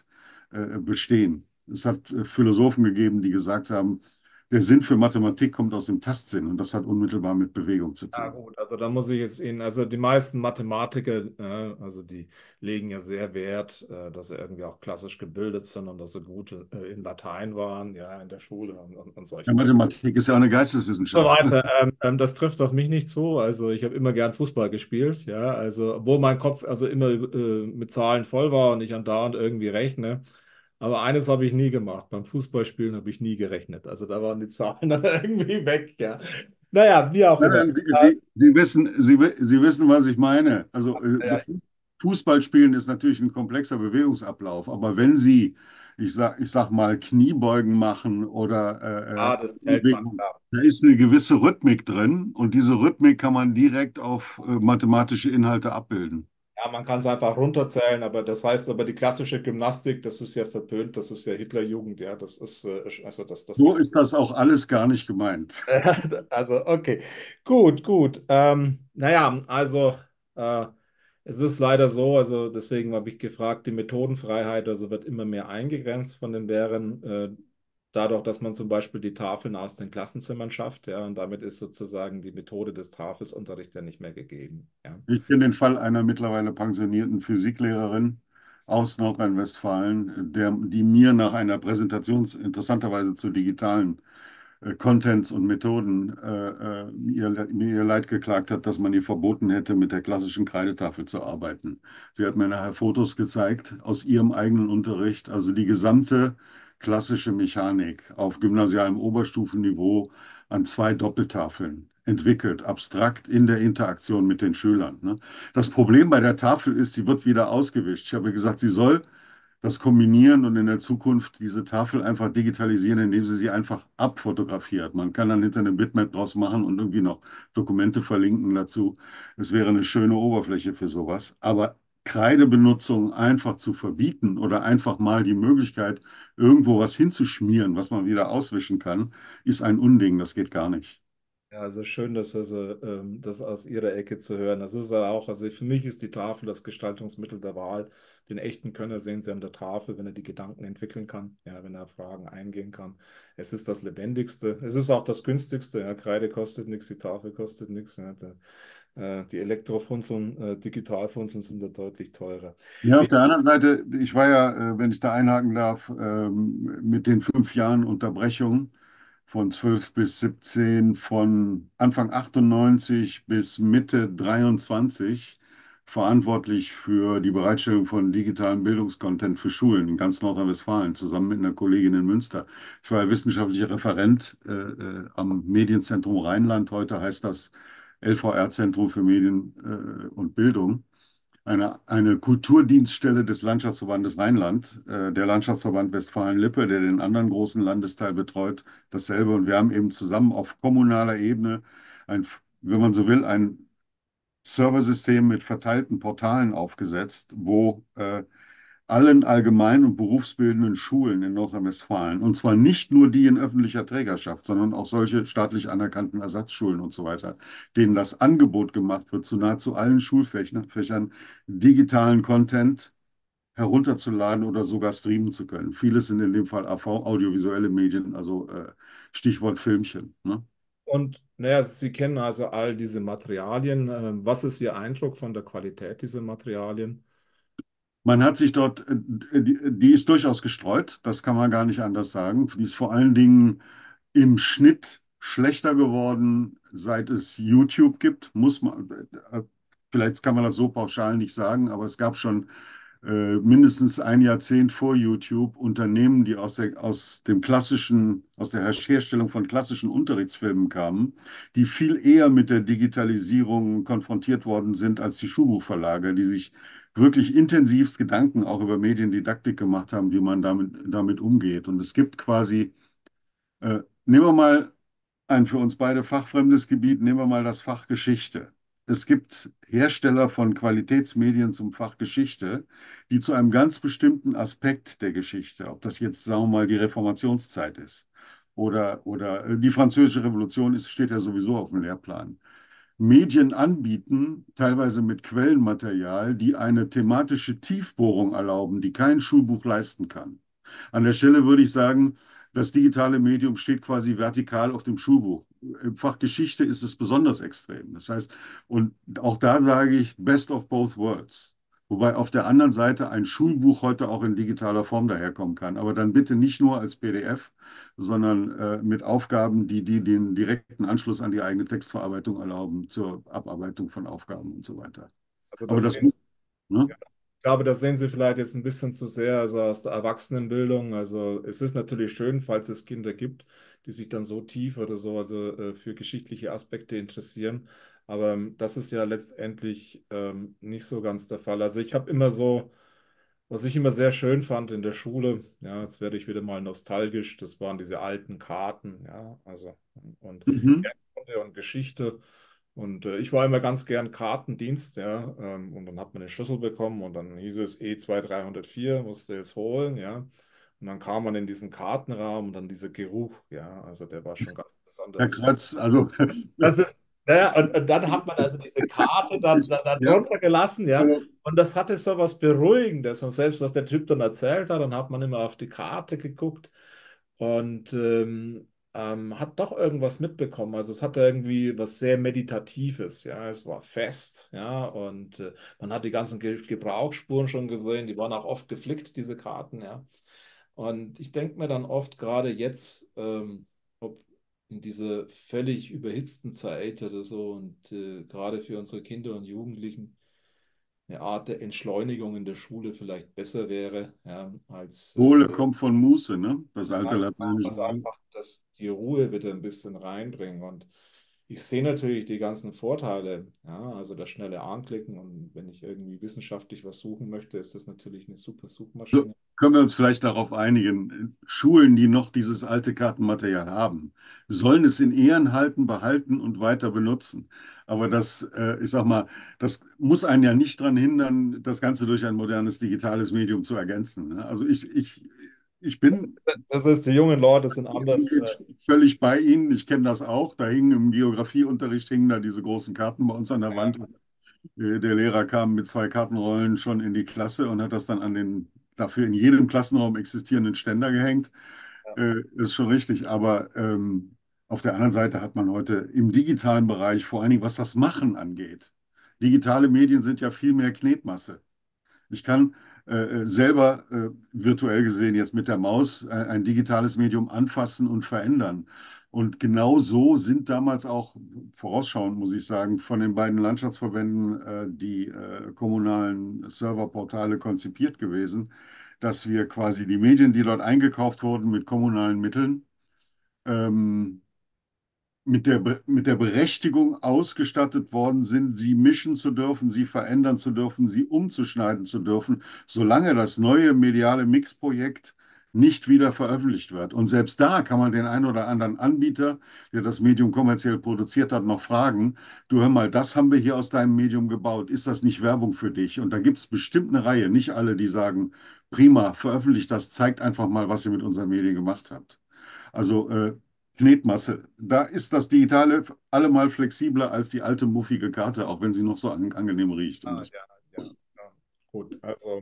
Speaker 2: äh, bestehen. Es hat äh, Philosophen gegeben, die gesagt haben, der Sinn für Mathematik kommt aus dem Tastsinn und das hat unmittelbar mit Bewegung zu
Speaker 1: Ah,
Speaker 2: tun.
Speaker 1: gut, also da muss ich jetzt Ihnen, also die meisten Mathematiker, äh, also die legen ja sehr Wert, äh, dass sie irgendwie auch klassisch gebildet sind und dass sie gut äh, in Latein waren, ja, in der Schule und, und, und
Speaker 2: Ja,
Speaker 1: solche Dinge.
Speaker 2: Mathematik ist ja auch eine
Speaker 1: So
Speaker 2: Geisteswissenschaft.
Speaker 1: weiter. Ähm, ähm, das trifft auf mich nicht zu. Also ich habe immer gern Fußball gespielt, ja. Also obwohl mein Kopf also immer äh, mit Zahlen voll war und ich andauernd irgendwie rechne. Aber eines habe ich nie gemacht. Beim Fußballspielen habe ich nie gerechnet. Also da waren die Zahlen dann irgendwie weg, ja. Naja, wie auch
Speaker 2: Nein,
Speaker 1: immer.
Speaker 2: nein, Sie,
Speaker 1: Äh,
Speaker 2: Sie, Sie wissen, Sie, wi- Sie wissen, was ich meine. Also äh,
Speaker 1: ja,
Speaker 2: Fußballspielen ist natürlich ein komplexer Bewegungsablauf, aber wenn Sie, ich sag, ich sag mal, Kniebeugen machen oder äh, äh,
Speaker 1: ja, das zählt man.
Speaker 2: Bewegung, da ist eine gewisse Rhythmik drin und diese Rhythmik kann man direkt auf äh, mathematische Inhalte abbilden.
Speaker 1: Ja, man kann es einfach runterzählen, aber das heißt aber die klassische Gymnastik, das ist ja verpönt, das ist ja Hitlerjugend, ja, das ist, äh, also das, das
Speaker 2: So
Speaker 1: macht.
Speaker 2: ist das auch alles gar nicht gemeint.
Speaker 1: Also, okay, gut, gut. Ähm, naja, also äh, es ist leider so, also deswegen habe ich gefragt, die Methodenfreiheit, also wird immer mehr eingegrenzt von den Lehrern, äh, dadurch, dass man zum Beispiel die Tafeln aus den Klassenzimmern schafft, ja, und damit ist sozusagen die Methode des Tafelsunterrichts ja nicht mehr gegeben, ja.
Speaker 2: Ich kenne den Fall einer mittlerweile pensionierten Physiklehrerin aus Nordrhein-Westfalen, der, die mir nach einer Präsentation interessanterweise zu digitalen äh, Contents und Methoden äh, äh, ihr, mir ihr Leid geklagt hat, dass man ihr verboten hätte, mit der klassischen Kreidetafel zu arbeiten. Sie hat mir nachher Fotos gezeigt aus ihrem eigenen Unterricht, also die gesamte klassische Mechanik auf gymnasialem Oberstufenniveau an zwei Doppeltafeln entwickelt, abstrakt in der Interaktion mit den Schülern. Ne? Das Problem bei der Tafel ist, sie wird wieder ausgewischt. Ich habe gesagt, sie soll das kombinieren und in der Zukunft diese Tafel einfach digitalisieren, indem sie sie einfach abfotografiert. Man kann dann hinter eine Bitmap draus machen und irgendwie noch Dokumente verlinken dazu. Es wäre eine schöne Oberfläche für sowas. Aber Kreidebenutzung einfach zu verbieten oder einfach mal die Möglichkeit, irgendwo was hinzuschmieren, was man wieder auswischen kann, ist ein Unding. Das geht gar nicht.
Speaker 1: Ja, also schön, dass also, ähm, das aus Ihrer Ecke zu hören. Das ist ja auch, also für mich ist die Tafel das Gestaltungsmittel der Wahl. Den echten Könner sehen Sie an der Tafel, wenn er die Gedanken entwickeln kann, ja, wenn er Fragen eingehen kann. Es ist das Lebendigste. Es ist auch das günstigste. Ja, Kreide kostet nichts, die Tafel kostet nichts. Ja, der, äh, die Elektrofunzeln, äh, Digitalfunzeln sind da deutlich teurer.
Speaker 2: Ja, auf
Speaker 1: Wie,
Speaker 2: der anderen Seite, ich war ja, äh, wenn ich da einhaken darf, ähm, mit den fünf Jahren Unterbrechung von zwölf bis siebzehn, von Anfang achtundneunzig bis Mitte dreiundzwanzig verantwortlich für die Bereitstellung von digitalem Bildungskontent für Schulen in ganz Nordrhein-Westfalen, zusammen mit einer Kollegin in Münster. Ich war ja wissenschaftlicher Referent äh, äh, am Medienzentrum Rheinland. Heute heißt das L V R-Zentrum für Medien äh, und Bildung, eine, eine Kulturdienststelle des Landschaftsverbandes Rheinland, äh, der Landschaftsverband Westfalen-Lippe, der den anderen großen Landesteil betreut, dasselbe. Und wir haben eben zusammen auf kommunaler Ebene ein, wenn man so will, ein Serversystem mit verteilten Portalen aufgesetzt, wo äh, allen allgemein- und berufsbildenden Schulen in Nordrhein-Westfalen, und zwar nicht nur die in öffentlicher Trägerschaft, sondern auch solche staatlich anerkannten Ersatzschulen und so weiter, denen das Angebot gemacht wird, zu nahezu allen Schulfächern Fächern digitalen Content herunterzuladen oder sogar streamen zu können. Vieles sind in dem Fall A V, audiovisuelle Medien, also äh, Stichwort Filmchen. Ne?
Speaker 1: und naja, Sie kennen also all diese Materialien. Äh, was ist Ihr Eindruck von der Qualität dieser Materialien?
Speaker 2: Man hat sich dort, äh, die, die ist durchaus gestreut, das kann man gar nicht anders sagen. Die ist vor allen Dingen im Schnitt schlechter geworden, seit es YouTube gibt, muss man, äh, vielleicht kann man das so pauschal nicht sagen, aber es gab schon äh, mindestens ein Jahrzehnt vor YouTube Unternehmen, die aus der, aus dem klassischen, aus der Herstellung von klassischen Unterrichtsfilmen kamen, die viel eher mit der Digitalisierung konfrontiert worden sind als die Schulbuchverlage, die sich wirklich intensivst Gedanken auch über Mediendidaktik gemacht haben, wie man damit, damit umgeht. Und es gibt quasi äh, nehmen wir mal ein für uns beide fachfremdes Gebiet, nehmen wir mal das Fach Geschichte. Es gibt Hersteller von Qualitätsmedien zum Fach Geschichte, die zu einem ganz bestimmten Aspekt der Geschichte, ob das jetzt, sagen wir mal, die Reformationszeit ist oder, oder äh, die Französische Revolution ist, steht ja sowieso auf dem Lehrplan. Medien anbieten, teilweise mit Quellenmaterial, die eine thematische Tiefbohrung erlauben, die kein Schulbuch leisten kann. An der Stelle würde ich sagen, das digitale Medium steht quasi vertikal auf dem Schulbuch. Im Fach Geschichte ist es besonders extrem. Das heißt, und auch da sage ich Best of both worlds. Wobei auf der anderen Seite ein Schulbuch heute auch in digitaler Form daherkommen kann. Aber dann bitte nicht nur als P D F, sondern äh, mit Aufgaben, die, die den direkten Anschluss an die eigene Textverarbeitung erlauben, zur Abarbeitung von Aufgaben und so weiter.
Speaker 1: Also
Speaker 2: Aber
Speaker 1: das
Speaker 2: das
Speaker 1: sehen
Speaker 2: muss, ne?
Speaker 1: Ich glaube, das sehen Sie vielleicht jetzt ein bisschen zu sehr, also aus der Erwachsenenbildung. Also es ist natürlich schön, falls es Kinder gibt, die sich dann so tief oder so also äh, für geschichtliche Aspekte interessieren. Aber ähm, das ist ja letztendlich ähm, nicht so ganz der Fall. Also ich habe immer so, was ich immer sehr schön fand in der Schule, ja, jetzt werde ich wieder mal nostalgisch, das waren diese alten Karten, ja, also und
Speaker 2: Mhm.
Speaker 1: Erdkunde und Geschichte. Und äh, ich war immer ganz gern Kartendienst, ja. Ähm, und dann hat man den Schlüssel bekommen und dann hieß es E zwei drei null vier, musste jetzt holen, ja. Und dann kam man in diesen Kartenraum und dann dieser Geruch, ja. Also der war schon ganz
Speaker 2: Herr
Speaker 1: besonders.
Speaker 2: Kratz, also
Speaker 1: Das ist, naja, und, und dann hat man also diese Karte dann,
Speaker 2: ich,
Speaker 1: dann, dann
Speaker 2: ja,
Speaker 1: drunter gelassen, ja.
Speaker 2: also
Speaker 1: Und das hatte so was Beruhigendes. Und selbst was der Typ dann erzählt hat, dann hat man immer auf die Karte geguckt und ähm, ähm, hat doch irgendwas mitbekommen. Also es hatte irgendwie was sehr Meditatives, ja. Es war fest, ja. Und äh, man hat die ganzen Ge Gebrauchsspuren schon gesehen, die waren auch oft geflickt, diese Karten, ja. Und ich denke mir dann oft, gerade jetzt, ähm, ob in dieser völlig überhitzten Zeit oder so und äh, gerade für unsere Kinder und Jugendlichen eine Art der Entschleunigung in der Schule vielleicht besser wäre, ja, als äh,
Speaker 2: Kohle kommt von Muße, ne? Das alte
Speaker 1: ja,
Speaker 2: lateinische
Speaker 1: also
Speaker 2: Wort.
Speaker 1: einfach, dass die Ruhe wieder ein bisschen reinbringen. Und ich sehe natürlich die ganzen Vorteile, ja, also das schnelle Anklicken und wenn ich irgendwie wissenschaftlich was suchen möchte, ist das natürlich eine super
Speaker 2: So,
Speaker 1: Suchmaschine.
Speaker 2: können wir uns vielleicht darauf einigen, Schulen, die noch dieses alte Kartenmaterial haben, sollen es in Ehren halten, behalten und weiter benutzen. Aber das, äh, ich sag mal, das muss einen ja nicht daran hindern, das Ganze durch ein modernes digitales Medium zu ergänzen. Ne? Also ich, ich, ich bin
Speaker 1: Das ist, die jungen Leute sind anders. Äh,
Speaker 2: völlig bei Ihnen. Ich kenne das auch. Da hingen im Geografieunterricht hingen da diese großen Karten bei uns an der Wand. Äh, Der Lehrer kam mit zwei Kartenrollen schon in die Klasse und hat das dann an den dafür in jedem Klassenraum existierenden Ständer gehängt.
Speaker 1: ja.
Speaker 2: Äh, ist schon richtig. Aber ähm, auf der anderen Seite hat man heute im digitalen Bereich, vor allen Dingen was das Machen angeht, digitale Medien sind ja viel mehr Knetmasse. Ich kann äh, selber äh, virtuell gesehen jetzt mit der Maus äh, ein digitales Medium anfassen und verändern. Und genau so sind damals auch, vorausschauend muss ich sagen, von den beiden Landschaftsverbänden äh, die äh, kommunalen Serverportale konzipiert gewesen, dass wir quasi die Medien, die dort eingekauft wurden mit kommunalen Mitteln, ähm, mit der, Be- mit der Berechtigung ausgestattet worden sind, sie mischen zu dürfen, sie verändern zu dürfen, sie umzuschneiden zu dürfen, solange das neue mediale Mixprojekt nicht wieder veröffentlicht wird. Und selbst da kann man den einen oder anderen Anbieter, der das Medium kommerziell produziert hat, noch fragen, du hör mal, das haben wir hier aus deinem Medium gebaut, ist das nicht Werbung für dich? Und da gibt es bestimmt eine Reihe, nicht alle, die sagen, prima, veröffentlicht das, zeigt einfach mal, was ihr mit unseren Medien gemacht habt. Also äh, Knetmasse. Da ist das Digitale allemal flexibler als die alte muffige Karte, auch wenn sie noch so an, angenehm riecht. Um
Speaker 1: Ah,
Speaker 2: das
Speaker 1: ja, ja, ja. Gut, also.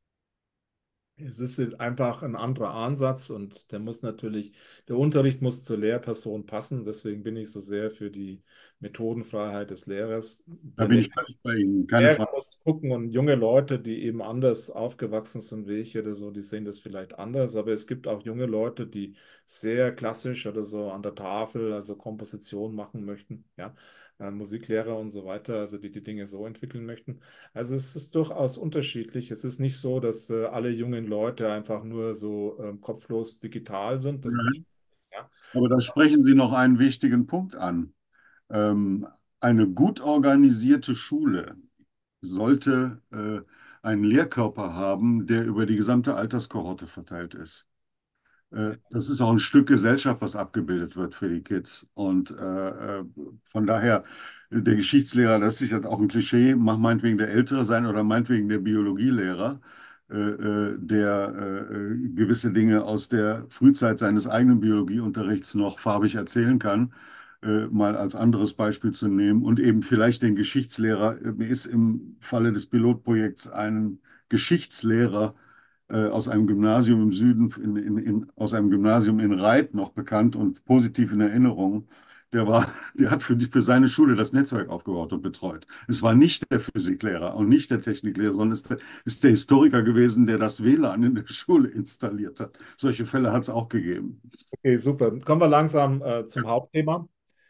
Speaker 1: Es ist einfach ein anderer Ansatz und der muss natürlich, der Unterricht muss zur Lehrperson passen. Deswegen bin ich so sehr für die Methodenfreiheit des Lehrers.
Speaker 2: Da
Speaker 1: Der
Speaker 2: bin
Speaker 1: Lehrer
Speaker 2: ich völlig bei Ihnen, keine
Speaker 1: Lehrer
Speaker 2: Frage.
Speaker 1: muss gucken und junge Leute, die eben anders aufgewachsen sind wie ich oder so, die sehen das vielleicht anders. Aber es gibt auch junge Leute, die sehr klassisch oder so an der Tafel, also Komposition machen möchten, ja, äh, Musiklehrer und so weiter, also die die Dinge so entwickeln möchten. Also es ist durchaus unterschiedlich. Es ist nicht so, dass äh, alle jungen Leute einfach nur so ähm, kopflos digital sind. Das, das,
Speaker 2: Mhm.
Speaker 1: ja.
Speaker 2: Aber da sprechen Sie noch einen wichtigen Punkt an. Ähm, eine gut organisierte Schule sollte äh, einen Lehrkörper haben, der über die gesamte Alterskohorte verteilt ist. Äh, Das ist auch ein Stück Gesellschaft, was abgebildet wird für die Kids. Und äh, äh, von daher, äh, der Geschichtslehrer, das ist jetzt auch ein Klischee, mag meinetwegen der Ältere sein oder meinetwegen der Biologielehrer, äh, äh, der äh, äh, gewisse Dinge aus der Frühzeit seines eigenen Biologieunterrichts noch farbig erzählen kann. äh, mal als anderes Beispiel zu nehmen und eben vielleicht den Geschichtslehrer. Mir ist im Falle des Pilotprojekts ein Geschichtslehrer äh, aus einem Gymnasium im Süden, in, in, in, aus einem Gymnasium in Reit noch bekannt und positiv in Erinnerung. Der war, der hat für, die, für seine Schule das Netzwerk aufgebaut und betreut. Es war nicht der Physiklehrer und nicht der Techniklehrer, sondern es ist der, ist der Historiker gewesen, der das W L A N in der Schule installiert hat. Solche Fälle hat es auch gegeben.
Speaker 1: Okay, super. Kommen wir langsam äh, zum Hauptthema.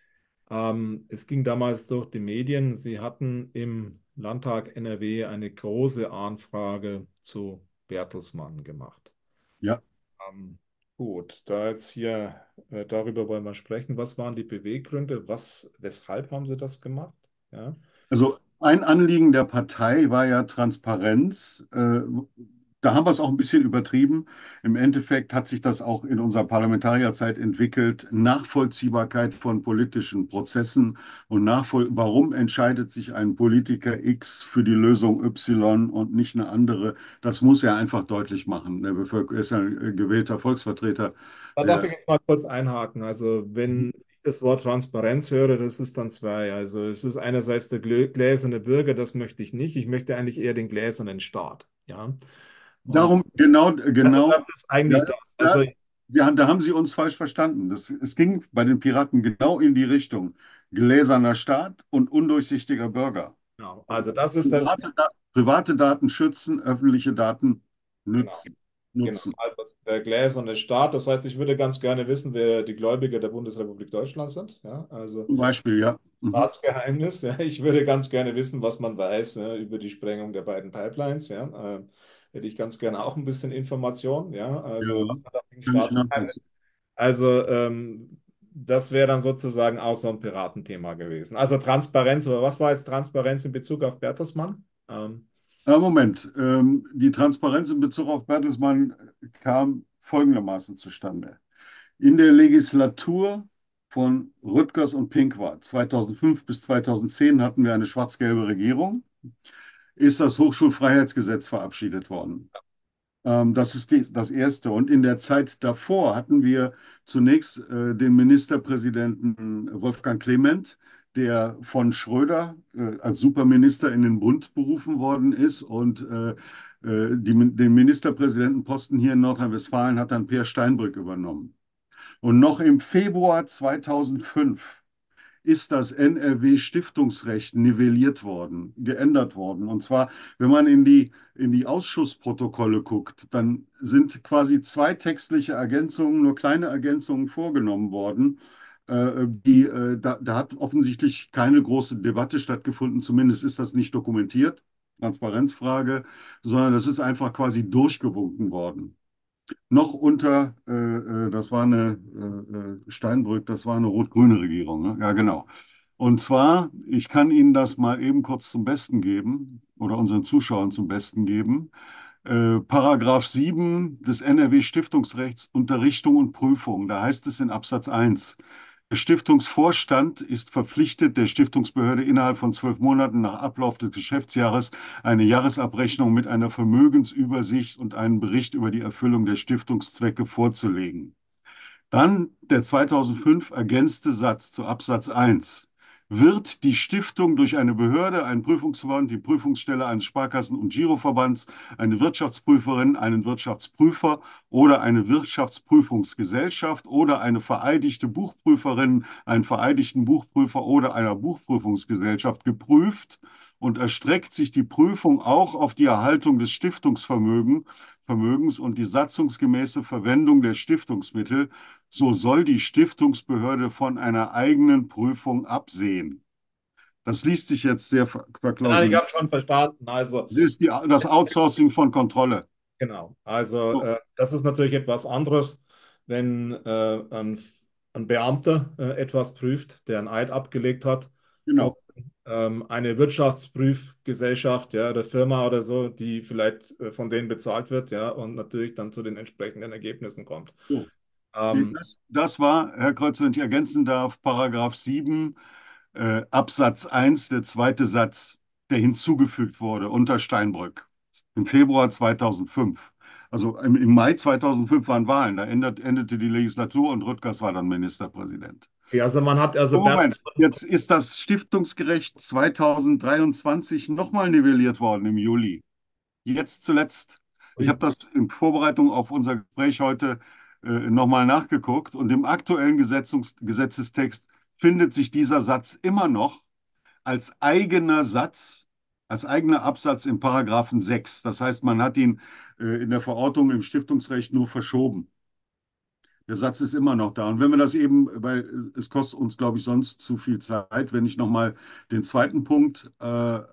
Speaker 1: Ähm, es ging damals durch die Medien. Sie hatten im Landtag N R W eine große Anfrage zu Bertelsmann gemacht.
Speaker 2: Ja.
Speaker 1: Ähm, gut, da jetzt hier äh, darüber wollen wir sprechen. Was waren die Beweggründe? Was, weshalb haben Sie das gemacht? Ja,
Speaker 2: Also ein Anliegen der Partei war ja Transparenz. Äh, Da haben wir es auch ein bisschen übertrieben. Im Endeffekt hat sich das auch in unserer Parlamentarierzeit entwickelt. Nachvollziehbarkeit von politischen Prozessen und nachvoll warum entscheidet sich ein Politiker X für die Lösung Y und nicht eine andere. Das muss er einfach deutlich machen. Der Bevölkerung ist ein gewählter Volksvertreter.
Speaker 1: da darf ich
Speaker 2: Der
Speaker 1: jetzt mal kurz einhaken. Also, wenn ich das Wort Transparenz höre, das ist dann zwei. Also, es ist einerseits der glö- gläserne Bürger, das möchte ich nicht. Ich möchte eigentlich eher den gläsernen Staat. Ja, und
Speaker 2: Darum, genau,
Speaker 1: also,
Speaker 2: genau,
Speaker 1: das ist
Speaker 2: ja,
Speaker 1: eigentlich das.
Speaker 2: da,
Speaker 1: Also,
Speaker 2: ja, da haben Sie uns falsch verstanden. Das, es ging bei den Piraten genau in die Richtung gläserner Staat und undurchsichtiger Bürger.
Speaker 1: genau. Also, das ist das.
Speaker 2: Private, Da- private Daten schützen, öffentliche Daten
Speaker 1: Genau.
Speaker 2: nützen,
Speaker 1: Genau,
Speaker 2: nutzen.
Speaker 1: also der gläserne Staat. Das heißt, ich würde ganz gerne wissen, wer die Gläubiger der Bundesrepublik Deutschland sind. Ja, also
Speaker 2: Zum Beispiel, ja. Mhm.
Speaker 1: Staatsgeheimnis. Ja, ich würde ganz gerne wissen, was man weiß, ja, über die Sprengung der beiden Pipelines. Ja, äh, hätte ich ganz gerne auch ein bisschen Information. Ja,
Speaker 2: Ja,
Speaker 1: also das ist ein
Speaker 2: kann ich
Speaker 1: Staatsgeheimnis.
Speaker 2: nachvollziehen.
Speaker 1: Also ähm, das wäre dann sozusagen auch so ein Piratenthema gewesen. Also Transparenz, aber was war jetzt Transparenz in Bezug auf Bertelsmann? Ähm,
Speaker 2: Äh, Moment, ähm, die Transparenz in Bezug auf Bertelsmann kam folgendermaßen zustande. In der Legislatur von Rüttgers und Pinkwart zweitausendfünf bis zweitausendzehn hatten wir eine schwarz-gelbe Regierung, ist das Hochschulfreiheitsgesetz verabschiedet worden. Ähm, das ist die, das Erste. Und in der Zeit davor hatten wir zunächst äh, den Ministerpräsidenten Wolfgang Clement, der von Schröder äh, als Superminister in den Bund berufen worden ist. Und äh, äh, die, den Ministerpräsidentenposten hier in Nordrhein-Westfalen hat dann Peer Steinbrück übernommen. Und noch im Februar zweitausendfünf ist das N R W-Stiftungsrecht nivelliert worden, geändert worden. Und zwar, wenn man in die, in die Ausschussprotokolle guckt, dann sind quasi zwei textliche Ergänzungen, nur kleine Ergänzungen vorgenommen worden. Äh, die, äh, da, da hat offensichtlich keine große Debatte stattgefunden, zumindest ist das nicht dokumentiert, Transparenzfrage, sondern das ist einfach quasi durchgewunken worden. Noch unter, äh, äh, das war eine äh, äh, Steinbrück, das war eine rot-grüne Regierung, ne? Ja, genau. Und zwar, ich kann Ihnen das mal eben kurz zum Besten geben oder unseren Zuschauern zum Besten geben. Äh, Paragraph sieben des N R W-Stiftungsrechts Unterrichtung und Prüfung. Da heißt es in Absatz eins: Der Stiftungsvorstand ist verpflichtet, der Stiftungsbehörde innerhalb von zwölf Monaten nach Ablauf des Geschäftsjahres eine Jahresabrechnung mit einer Vermögensübersicht und einen Bericht über die Erfüllung der Stiftungszwecke vorzulegen. Dann der zweitausendfünf ergänzte Satz zu Absatz eins: Wird die Stiftung durch eine Behörde, einen Prüfungsverband, die Prüfungsstelle eines Sparkassen- und Giroverbands, eine Wirtschaftsprüferin, einen Wirtschaftsprüfer oder eine Wirtschaftsprüfungsgesellschaft oder eine vereidigte Buchprüferin, einen vereidigten Buchprüfer oder einer Buchprüfungsgesellschaft geprüft und erstreckt sich die Prüfung auch auf die Erhaltung des Stiftungsvermögens Vermögens und die satzungsgemäße Verwendung der Stiftungsmittel, so soll die Stiftungsbehörde von einer eigenen Prüfung absehen. Das liest sich jetzt sehr ver-
Speaker 1: nein, ich
Speaker 2: verklausuliert.
Speaker 1: habe schon verstanden. Also
Speaker 2: Das ist die, das Outsourcing von Kontrolle.
Speaker 1: genau. Also
Speaker 2: So,
Speaker 1: äh, das ist natürlich etwas anderes, wenn äh, ein, ein Beamter äh, etwas prüft, der einen Eid abgelegt hat und
Speaker 2: genau.
Speaker 1: ähm, eine Wirtschaftsprüfgesellschaft, ja, oder Firma oder so, die vielleicht äh, von denen bezahlt wird, ja, und natürlich dann zu den entsprechenden Ergebnissen kommt.
Speaker 2: So.
Speaker 1: Ähm,
Speaker 2: Das, das war, Herr Kreuz, wenn ich ergänzen darf, Paragraph sieben äh, Absatz eins, der zweite Satz, der hinzugefügt wurde unter Steinbrück im Februar zweitausendfünf. Also im, im Mai zweitausendfünf waren Wahlen, da endet, endete die Legislatur und Rüttgers war dann Ministerpräsident.
Speaker 1: Ja, also man hat, also
Speaker 2: Moment,
Speaker 1: Bertelsmann,
Speaker 2: jetzt ist das Stiftungsgerecht zweitausenddreiundzwanzig nochmal nivelliert worden im Juli. Jetzt zuletzt. Ich habe das in Vorbereitung auf unser Gespräch heute äh, nochmal nachgeguckt und im aktuellen Gesetzungs Gesetzestext findet sich dieser Satz immer noch als eigener Satz, als eigener Absatz im Paragraphen sechs. Das heißt, man hat ihn äh, in der Verortung im Stiftungsrecht nur verschoben. Der Satz ist immer noch da. Und wenn wir das eben, weil es kostet uns, glaube ich, sonst zu viel Zeit, wenn ich nochmal den zweiten Punkt äh,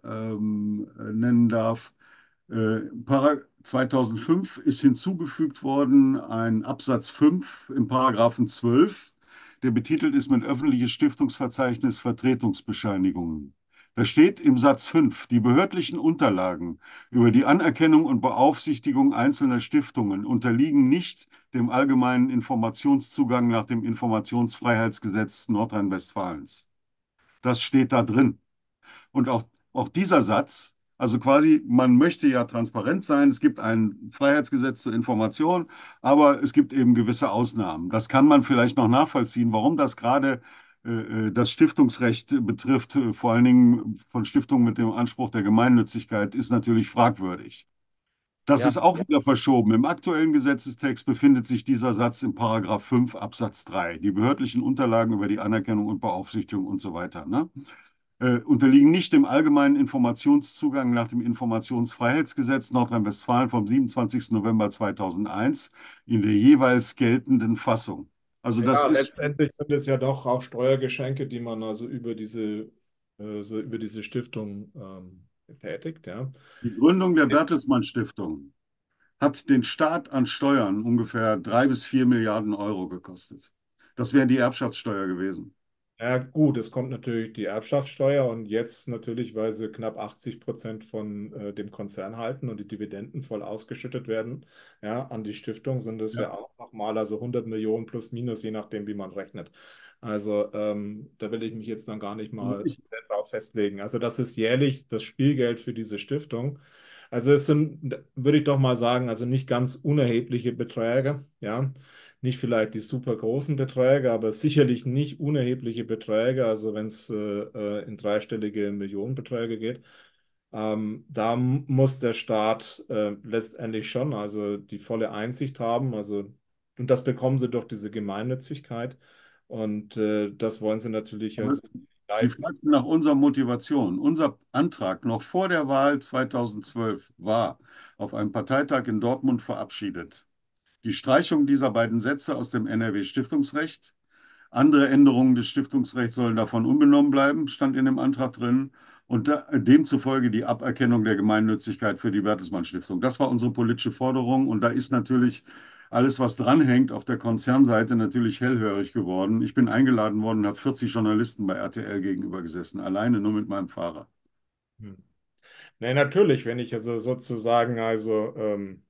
Speaker 2: ähm, äh, nennen darf. Äh, Para zweitausendfünf ist hinzugefügt worden ein Absatz fünf im Paragraphen zwölf, der betitelt ist mit öffentliches Stiftungsverzeichnis Vertretungsbescheinigungen. Da steht im Satz fünf: Die behördlichen Unterlagen über die Anerkennung und Beaufsichtigung einzelner Stiftungen unterliegen nicht dem allgemeinen Informationszugang nach dem Informationsfreiheitsgesetz Nordrhein-Westfalens. Das steht da drin. Und auch, auch dieser Satz, also quasi, man möchte ja transparent sein, es gibt ein Freiheitsgesetz zur Information, aber es gibt eben gewisse Ausnahmen. Das kann man vielleicht noch nachvollziehen, warum das gerade äh, äh, das Stiftungsrecht betrifft, äh, vor allen Dingen von Stiftungen mit dem Anspruch der Gemeinnützigkeit, ist natürlich fragwürdig. Das
Speaker 1: ja,
Speaker 2: ist auch wieder verschoben. Im aktuellen Gesetzestext befindet sich dieser Satz im Paragraph fünf Absatz drei. Die behördlichen Unterlagen über die Anerkennung und Beaufsichtigung und so weiter, ne? Äh, unterliegen nicht dem allgemeinen Informationszugang nach dem Informationsfreiheitsgesetz Nordrhein-Westfalen vom siebenundzwanzigsten November zweitausendeins in der jeweils geltenden Fassung. Also das
Speaker 1: ja,
Speaker 2: ist
Speaker 1: letztendlich sind es ja doch auch Steuergeschenke, die man also über diese, äh, so über diese Stiftung ähm, tätigt, ja.
Speaker 2: die Gründung der Bertelsmann Stiftung hat den Staat an Steuern ungefähr drei bis vier Milliarden Euro gekostet. Das wäre die Erbschaftssteuer gewesen.
Speaker 1: Ja, gut, es kommt natürlich die Erbschaftssteuer und jetzt natürlich, weil sie knapp achtzig Prozent von äh, dem Konzern halten und die Dividenden voll ausgeschüttet werden, ja, an die Stiftung sind es
Speaker 2: Ja.
Speaker 1: ja auch nochmal also hundert Millionen plus minus, je nachdem, wie man rechnet. Also ähm, da will ich mich jetzt dann gar nicht
Speaker 2: Also
Speaker 1: mal
Speaker 2: ich,
Speaker 1: drauf festlegen. Also das ist jährlich das Spielgeld für diese Stiftung. Also es sind, würde ich doch mal sagen, also nicht ganz unerhebliche Beträge, ja. Nicht vielleicht die super großen Beträge, aber sicherlich nicht unerhebliche Beträge. Also wenn es äh, äh, in dreistellige Millionenbeträge geht, ähm, da m- muss der Staat äh, letztendlich schon also die volle Einsicht haben. Also und das bekommen sie durch diese Gemeinnützigkeit. Und äh, das wollen sie natürlich
Speaker 2: aber
Speaker 1: also
Speaker 2: Sie
Speaker 1: leisten.
Speaker 2: fragten nach unserer Motivation. Unser Antrag noch vor der Wahl zweitausendzwölf war auf einem Parteitag in Dortmund verabschiedet. Die Streichung dieser beiden Sätze aus dem N R W-Stiftungsrecht. Andere Änderungen des Stiftungsrechts sollen davon unbenommen bleiben, stand in dem Antrag drin. Und da, demzufolge die Aberkennung der Gemeinnützigkeit für die Bertelsmann Stiftung. Das war unsere politische Forderung. Und da ist natürlich alles, was dranhängt, auf der Konzernseite natürlich hellhörig geworden. Ich bin eingeladen worden und habe vierzig Journalisten bei R T L gegenüber gesessen, alleine nur mit meinem Fahrer.
Speaker 1: Hm. Nee, natürlich, wenn ich also sozusagen also ähm,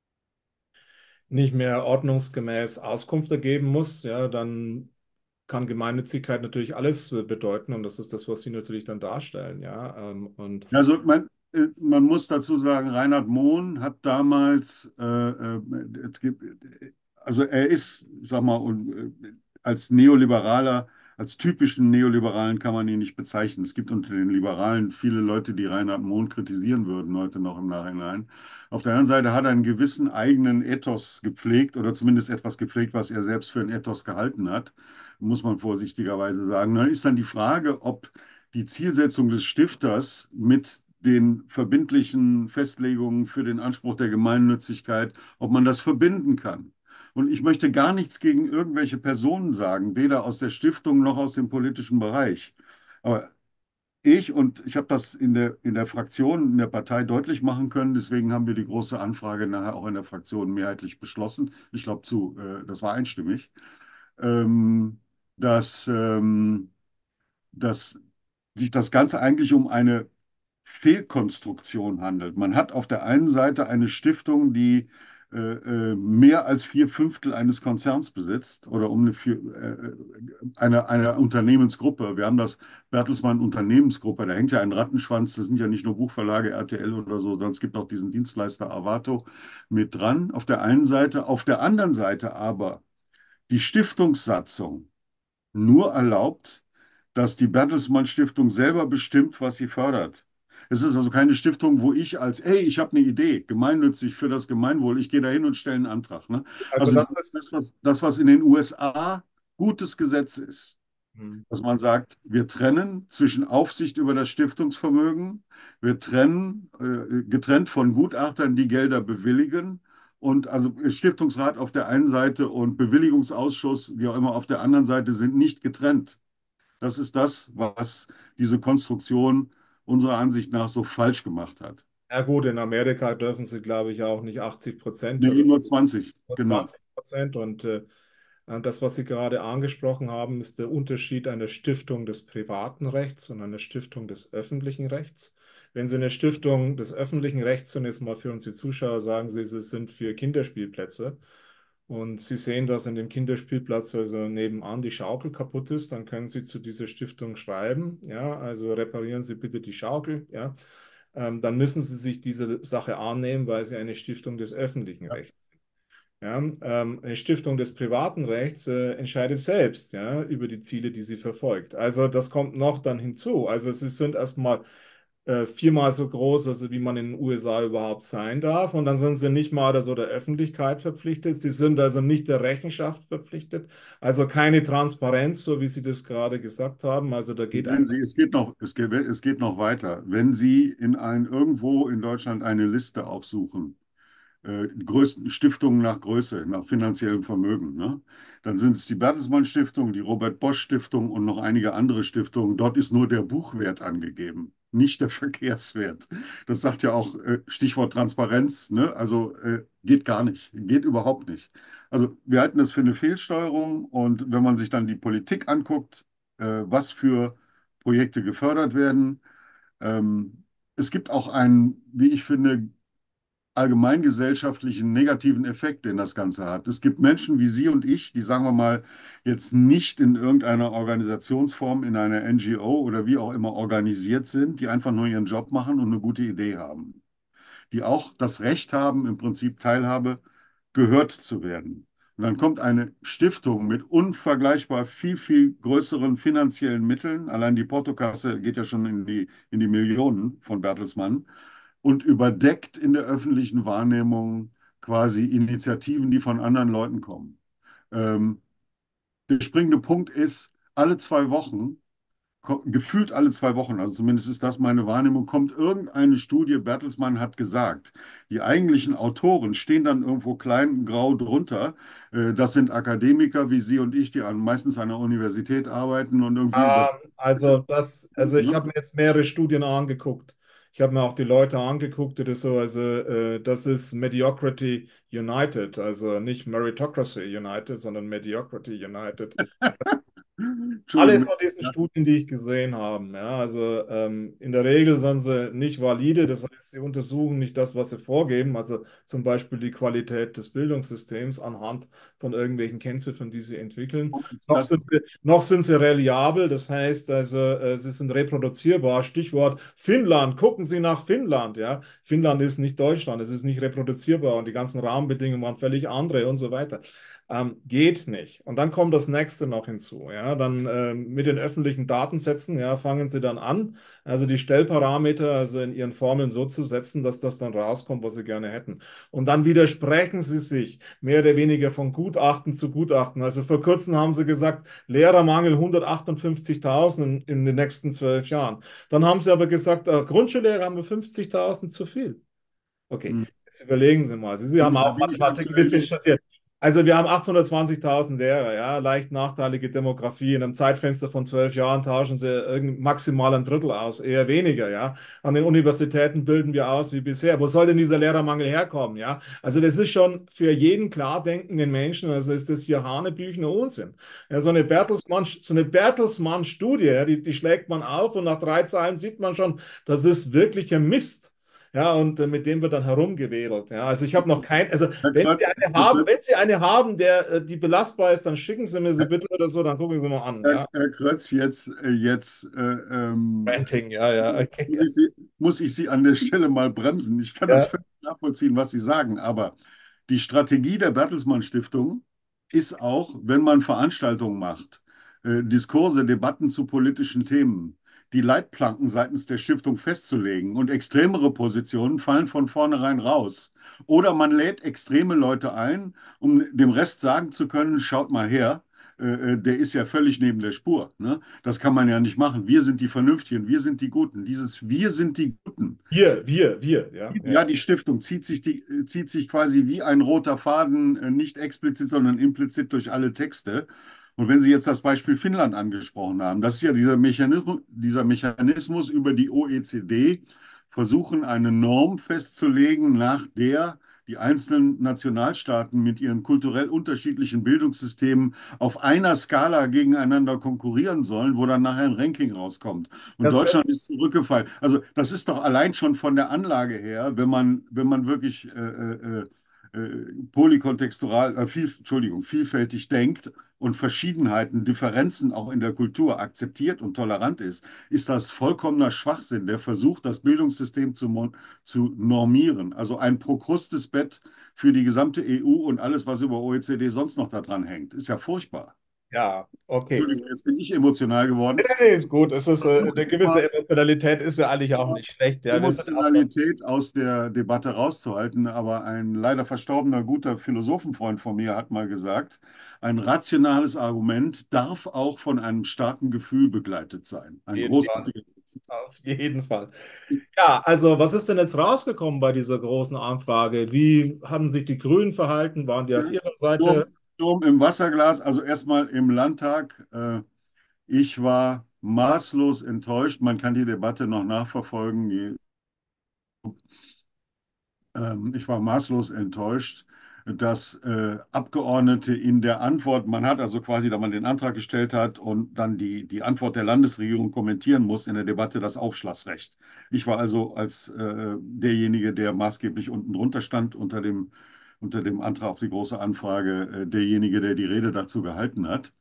Speaker 1: nicht mehr ordnungsgemäß Auskunft ergeben muss, ja, dann kann Gemeinnützigkeit natürlich alles äh, bedeuten und das ist das, was Sie natürlich dann darstellen, ja. Ähm, und
Speaker 2: Also man, äh, man muss dazu sagen, Reinhard Mohn hat damals, äh, äh, es gibt, also er ist, sag mal, und, äh, als Neoliberaler, als typischen Neoliberalen kann man ihn nicht bezeichnen. Es gibt unter den Liberalen viele Leute, die Reinhard Mohn kritisieren würden, heute noch im Nachhinein. Auf der anderen Seite hat er einen gewissen eigenen Ethos gepflegt oder zumindest etwas gepflegt, was er selbst für ein Ethos gehalten hat, muss man vorsichtigerweise sagen. Dann ist dann die Frage, ob die Zielsetzung des Stifters mit den verbindlichen Festlegungen für den Anspruch der Gemeinnützigkeit, ob man das verbinden kann. Und ich möchte gar nichts gegen irgendwelche Personen sagen, weder aus der Stiftung noch aus dem politischen Bereich. Aber ich und ich habe das in der, in der Fraktion, in der Partei deutlich machen können. Deswegen haben wir die große Anfrage nachher auch in der Fraktion mehrheitlich beschlossen. Ich glaube, zu, äh, das war einstimmig, ähm, dass ähm, dass sich das Ganze eigentlich um eine Fehlkonstruktion handelt. Man hat auf der einen Seite eine Stiftung, die äh, äh, mehr als vier Fünftel eines Konzerns besitzt oder um eine, vier- äh, eine, eine Unternehmensgruppe. Wir haben das Bertelsmann Unternehmensgruppe, da hängt ja ein Rattenschwanz, das sind ja nicht nur Buchverlage, R T L oder so, sondern es gibt auch diesen Dienstleister Avato mit dran. Auf der einen Seite, auf der anderen Seite aber die Stiftungssatzung. nur erlaubt, dass die Bertelsmann Stiftung selber bestimmt, was sie fördert. Es ist also keine Stiftung, wo ich als, ey, ich habe eine Idee, gemeinnützig für das Gemeinwohl, ich gehe da hin und stelle einen Antrag. Ne?
Speaker 1: Also
Speaker 2: Also
Speaker 1: das ist,
Speaker 2: das, was, das, was in den U S A gutes Gesetz ist,
Speaker 1: hm.
Speaker 2: dass man sagt, wir trennen zwischen Aufsicht über das Stiftungsvermögen, wir trennen, äh, getrennt von Gutachtern, die Gelder bewilligen, und also Stiftungsrat auf der einen Seite und Bewilligungsausschuss, wie auch immer, auf der anderen Seite sind nicht getrennt. Das ist das, was diese Konstruktion unserer Ansicht nach so falsch gemacht hat.
Speaker 1: Ja gut, in Amerika dürfen sie, glaube ich, auch nicht achtzig Prozent
Speaker 2: Nee,
Speaker 1: oder
Speaker 2: nur zwanzig,
Speaker 1: nur
Speaker 2: genau.
Speaker 1: zwanzig Prozent. Und äh, das, was Sie gerade angesprochen haben, ist der Unterschied einer Stiftung des privaten Rechts und einer Stiftung des öffentlichen Rechts. Wenn Sie eine Stiftung des öffentlichen Rechts zunächst mal für uns die Zuschauer sagen, Sie, Sie sind für Kinderspielplätze und Sie sehen, dass in dem Kinderspielplatz also nebenan die Schaukel kaputt ist, dann können Sie zu dieser Stiftung schreiben, ja, also reparieren Sie bitte die Schaukel, ja. Ähm, dann müssen Sie sich diese Sache annehmen, weil Sie eine Stiftung des öffentlichen
Speaker 2: Ja,
Speaker 1: Rechts sind. Ja, ähm, eine Stiftung des privaten Rechts äh, entscheidet selbst, ja, über die Ziele, die sie verfolgt. Also das kommt noch dann hinzu. Also sie sind erstmal äh, viermal so groß, also wie man in den U S A überhaupt sein darf. Und dann sind sie nicht mal der, so der Öffentlichkeit verpflichtet. Sie sind also nicht der Rechenschaft verpflichtet. Also keine Transparenz, so wie Sie das gerade gesagt haben. Also da geht
Speaker 2: wenn
Speaker 1: ein.
Speaker 2: Sie, es geht noch, es geht, es geht noch weiter. Wenn Sie in ein, irgendwo in Deutschland eine Liste aufsuchen, äh, die größten Stiftungen nach Größe, nach finanziellem Vermögen, ne? Dann sind es die Bertelsmann Stiftung, die Robert Bosch Stiftung und noch einige andere Stiftungen. Dort ist nur der Buchwert angegeben, nicht der Verkehrswert. Das sagt ja auch äh, Stichwort Transparenz, ne? Also äh, geht gar nicht, geht überhaupt nicht. Also wir halten das für eine Fehlsteuerung, und wenn man sich dann die Politik anguckt, äh, was für Projekte gefördert werden, ähm, es gibt auch einen, wie ich finde, allgemeingesellschaftlichen negativen Effekt, den das Ganze hat. Es gibt Menschen wie Sie und ich, die, sagen wir mal, jetzt nicht in irgendeiner Organisationsform, in einer N G O oder wie auch immer organisiert sind, die einfach nur ihren Job machen und eine gute Idee haben, die auch das Recht haben, im Prinzip Teilhabe gehört zu werden. Und dann kommt eine Stiftung mit unvergleichbar viel, viel größeren finanziellen Mitteln. Allein die Portokasse geht ja schon in die, in die Millionen von Bertelsmann und überdeckt in der öffentlichen Wahrnehmung quasi Initiativen, die von anderen Leuten kommen. Ähm, der springende Punkt ist, alle zwei Wochen, ko- gefühlt alle zwei Wochen, also zumindest ist das meine Wahrnehmung, kommt irgendeine Studie, Bertelsmann hat gesagt. Die eigentlichen Autoren stehen dann irgendwo klein grau drunter. Äh, Das sind Akademiker wie Sie und ich, die an, meistens an der Universität arbeiten und irgendwie über.
Speaker 1: Ähm, also das, also ich
Speaker 2: Ne?
Speaker 1: habe mir jetzt mehrere Studien angeguckt. Ich habe mir auch die Leute angeguckt oder so. Also äh, das ist Mediocrity United, also nicht Meritocracy United, sondern Mediocrity United. Alle
Speaker 2: Entschuldigung.
Speaker 1: von diesen Studien, die ich gesehen habe, ja, also ähm, in der Regel sind sie nicht valide, das heißt, sie untersuchen nicht das, was sie vorgeben, also zum Beispiel die Qualität des Bildungssystems anhand von irgendwelchen Kennziffern, die sie entwickeln. Noch
Speaker 2: Das,
Speaker 1: sind sie, noch sind sie reliabel, das heißt, also äh, sie sind reproduzierbar. Stichwort Finnland, gucken Sie nach Finnland, ja. Finnland ist nicht Deutschland, es ist nicht reproduzierbar und die ganzen Rahmenbedingungen waren völlig andere und so weiter. Ähm, geht nicht. Und dann kommt das nächste noch hinzu. Ja, dann ähm, mit den öffentlichen Datensätzen, ja, fangen Sie dann an, also die Stellparameter also in Ihren Formeln so zu setzen, dass das dann rauskommt, was Sie gerne hätten. Und dann widersprechen Sie sich mehr oder weniger von Gutachten zu Gutachten. Also vor kurzem haben Sie gesagt, Lehrermangel hundertachtundfünfzigtausend in, in den nächsten zwölf Jahren. Dann haben Sie aber gesagt, äh, Grundschullehrer haben wir fünfzigtausend zu viel. Okay,
Speaker 2: hm,
Speaker 1: jetzt überlegen Sie mal. Sie, Sie haben
Speaker 2: da
Speaker 1: auch
Speaker 2: bin ich
Speaker 1: Mathematik ein
Speaker 2: aktuell
Speaker 1: bisschen
Speaker 2: nicht.
Speaker 1: studiert. Also wir haben achthundertzwanzigtausend Lehrer, ja, leicht nachteilige Demografie. In einem Zeitfenster von zwölf Jahren tauschen sie irgend, maximal ein Drittel aus, eher weniger, ja. An den Universitäten bilden wir aus wie bisher. Wo soll denn dieser Lehrermangel herkommen, ja? Also das ist schon für jeden klar denkenden Menschen, also ist das hier hanebüchener Unsinn. Ja, so eine Bertelsmann, so eine Bertelsmann-Studie, ja, die, die schlägt man auf und nach drei Zeilen sieht man schon, das ist wirklicher Mist. Ja, und äh, mit dem wird dann herumgewedelt. Ja, also ich habe noch kein, also
Speaker 2: Herr
Speaker 1: wenn Sie
Speaker 2: Kratz,
Speaker 1: eine
Speaker 2: Herr
Speaker 1: haben, wenn
Speaker 2: Kratz,
Speaker 1: Sie eine haben, der äh, die belastbar ist, dann schicken Sie mir sie bitte oder so, dann gucken Sie mal an.
Speaker 2: Herr,
Speaker 1: Ja,
Speaker 2: Herr Krötz, jetzt, äh, jetzt äh, ähm,
Speaker 1: Ranting, ja, ja, okay.
Speaker 2: muss ich Sie, muss ich Sie an der Stelle mal bremsen. Ich kann das
Speaker 1: Ja,
Speaker 2: völlig nachvollziehen, was Sie sagen, aber die Strategie der Bertelsmann Stiftung ist auch, wenn man Veranstaltungen macht, äh, Diskurse, Debatten zu politischen Themen, die Leitplanken seitens der Stiftung festzulegen und extremere Positionen fallen von vornherein raus. Oder man lädt extreme Leute ein, um dem Rest sagen zu können, schaut mal her, äh, äh, der ist ja völlig neben der Spur. Ne? Das kann man ja nicht machen. Wir sind die Vernünftigen, wir sind die Guten. Dieses Wir sind die Guten.
Speaker 1: Wir, wir, wir, ja, ja.
Speaker 2: Ja, die Stiftung zieht sich, die, zieht sich quasi wie ein roter Faden, äh, nicht explizit, sondern implizit durch alle Texte. Und wenn Sie jetzt das Beispiel Finnland angesprochen haben, das ist ja dieser Mechanismus, dieser Mechanismus über die O E C D, versuchen eine Norm festzulegen, nach der die einzelnen Nationalstaaten mit ihren kulturell unterschiedlichen Bildungssystemen auf einer Skala gegeneinander konkurrieren sollen, wo dann nachher ein Ranking rauskommt. Und
Speaker 1: Das
Speaker 2: Deutschland ist zurückgefallen. Also das ist doch allein schon von der Anlage her, wenn man, wenn man wirklich äh, äh, äh, polykontextual, äh, viel, Entschuldigung, vielfältig denkt und Verschiedenheiten, Differenzen auch in der Kultur akzeptiert und tolerant ist, ist das vollkommener Schwachsinn, der versucht, das Bildungssystem zu, mon- zu normieren. Also ein prokrustes Bett für die gesamte E U und alles, was über O E C D sonst noch da dran hängt. Ist ja furchtbar.
Speaker 1: Ja, okay.
Speaker 2: Entschuldigung, jetzt bin ich emotional
Speaker 1: Nee,
Speaker 2: geworden.
Speaker 1: nee, nee, ist gut. Es ist, äh,
Speaker 2: Versuche
Speaker 1: eine gewisse
Speaker 2: immer,
Speaker 1: Emotionalität ist ja eigentlich auch
Speaker 2: immer
Speaker 1: nicht schlecht. Ja, wir sind auch noch.
Speaker 2: Emotionalität aus der Debatte rauszuhalten, aber ein leider verstorbener guter Philosophenfreund von mir hat mal gesagt, ein rationales Argument darf auch von einem starken Gefühl begleitet sein.
Speaker 1: Auf
Speaker 2: Ein
Speaker 1: jeden Fall.
Speaker 2: großartiger Satz.
Speaker 1: Auf jeden Fall. Ja, also was ist denn jetzt rausgekommen bei dieser großen Anfrage? Wie haben sich die Grünen verhalten? Waren die auf ihrer Seite?
Speaker 2: Sturm, Sturm im Wasserglas, also erstmal im Landtag. Äh, ich war maßlos enttäuscht. Man kann die Debatte noch nachverfolgen. Die Ähm, ich war maßlos enttäuscht, dass äh, Abgeordnete in der Antwort, man hat also quasi, da man den Antrag gestellt hat und dann die, die Antwort der Landesregierung kommentieren muss in der Debatte, das Aufschlagsrecht. Ich war also als äh, derjenige, der maßgeblich unten drunter stand, unter dem, unter dem Antrag auf die große Anfrage, äh, derjenige, der die Rede dazu gehalten hat.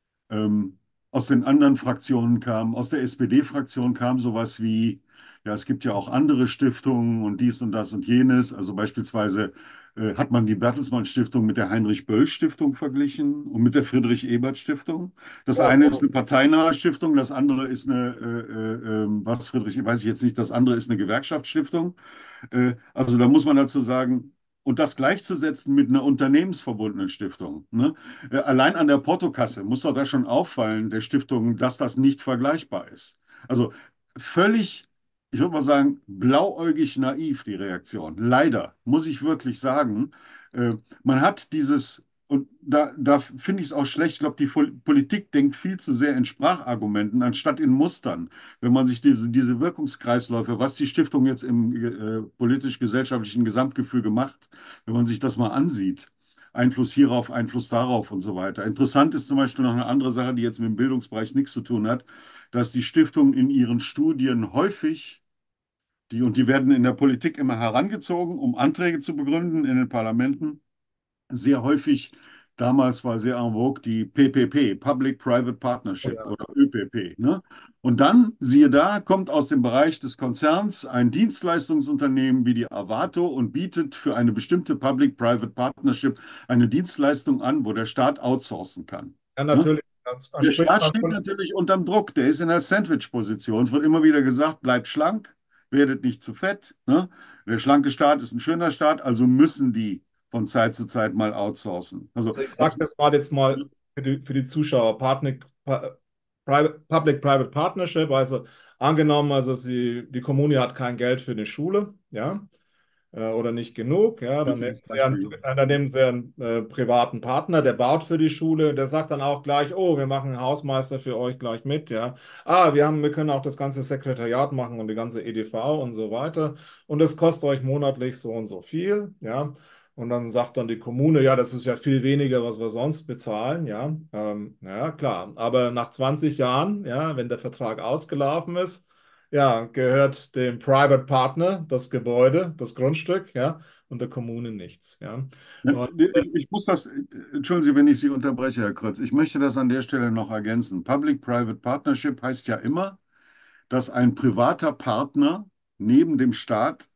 Speaker 2: Ähm, Aus den anderen Fraktionen kam, aus der S P D-Fraktion kam sowas wie, ja, es gibt ja auch andere Stiftungen und dies und das und jenes. Also beispielsweise äh, hat man die Bertelsmann Stiftung mit der Heinrich-Böll-Stiftung verglichen und mit der Friedrich-Ebert-Stiftung. Das
Speaker 1: Oh,
Speaker 2: eine ist
Speaker 1: oh.
Speaker 2: eine parteinahe Stiftung, das andere ist eine, äh, äh, ähm, was Friedrich, weiß ich jetzt nicht, das andere ist eine Gewerkschaftsstiftung. Äh, also da muss man dazu sagen, und das gleichzusetzen mit einer unternehmensverbundenen Stiftung. Ne? Äh, Allein an der Portokasse muss doch das schon auffallen, der Stiftung, dass das nicht vergleichbar ist. Also völlig, ich würde mal sagen, blauäugig naiv die Reaktion. Leider, muss ich wirklich sagen. Äh, Man hat dieses, und da, da finde ich es auch schlecht, ich glaube, die Fol- Politik denkt viel zu sehr in Sprachargumenten anstatt in Mustern. Wenn man sich diese, diese Wirkungskreisläufe, was die Stiftung jetzt im äh, politisch-gesellschaftlichen Gesamtgefüge macht, wenn man sich das mal ansieht, Einfluss hierauf, Einfluss darauf und so weiter. Interessant ist zum Beispiel noch eine andere Sache, die jetzt mit dem Bildungsbereich nichts zu tun hat, dass die Stiftungen in ihren Studien häufig, die, und die werden in der Politik immer herangezogen, um Anträge zu begründen in den Parlamenten, sehr häufig, damals war sehr en vogue die P P P, Public-Private
Speaker 1: Oh
Speaker 2: Partnership
Speaker 1: ja.
Speaker 2: oder Ö P P. Ne? Und dann, siehe da, kommt aus dem Bereich des Konzerns ein Dienstleistungsunternehmen wie die Avato und bietet für eine bestimmte Public-Private Partnership eine Dienstleistung an, wo der Staat outsourcen kann.
Speaker 1: Ja,
Speaker 2: Ne?
Speaker 1: natürlich. Das, da
Speaker 2: Der
Speaker 1: spricht
Speaker 2: Staat
Speaker 1: man
Speaker 2: steht
Speaker 1: von.
Speaker 2: natürlich unterm Druck, der ist in der Sandwich-Position. Es wird immer wieder gesagt, bleibt schlank, werdet nicht zu fett. Ne? Der schlanke Staat ist ein schöner Staat, also müssen die von Zeit zu Zeit mal outsourcen. Also
Speaker 1: Also ich sage
Speaker 2: was,
Speaker 1: das mal jetzt mal für die, für die Zuschauer. Partner, Pa- Private- Public-Private Partnership, also angenommen, also sie, die Kommune hat kein Geld für eine Schule, ja, äh, oder nicht genug, ja, dann nehmen
Speaker 2: gutes
Speaker 1: Sie einen,
Speaker 2: Beispiel.
Speaker 1: äh, dann nehmen Sie einen äh, privaten Partner, der baut für die Schule, der sagt dann auch gleich, oh, wir machen einen Hausmeister für euch gleich mit, ja. Ah, wir haben, wir können auch das ganze Sekretariat machen und die ganze E D V und so weiter. Und das kostet euch monatlich so und so viel, ja. Und dann sagt dann die Kommune, ja, das ist ja viel weniger, was wir sonst bezahlen, ja. Ähm, ja, klar. Aber nach zwanzig Jahren, ja, wenn der Vertrag ausgelaufen ist, ja, gehört dem Private Partner das Gebäude, das Grundstück, ja, und der Kommune nichts, ja.
Speaker 2: Ne,
Speaker 1: Und
Speaker 2: Ich, ich muss das, entschuldigen Sie, wenn ich Sie unterbreche, Herr Krötz. Ich möchte das an der Stelle noch ergänzen. Public-Private Partnership heißt ja immer, dass ein privater Partner neben dem Staat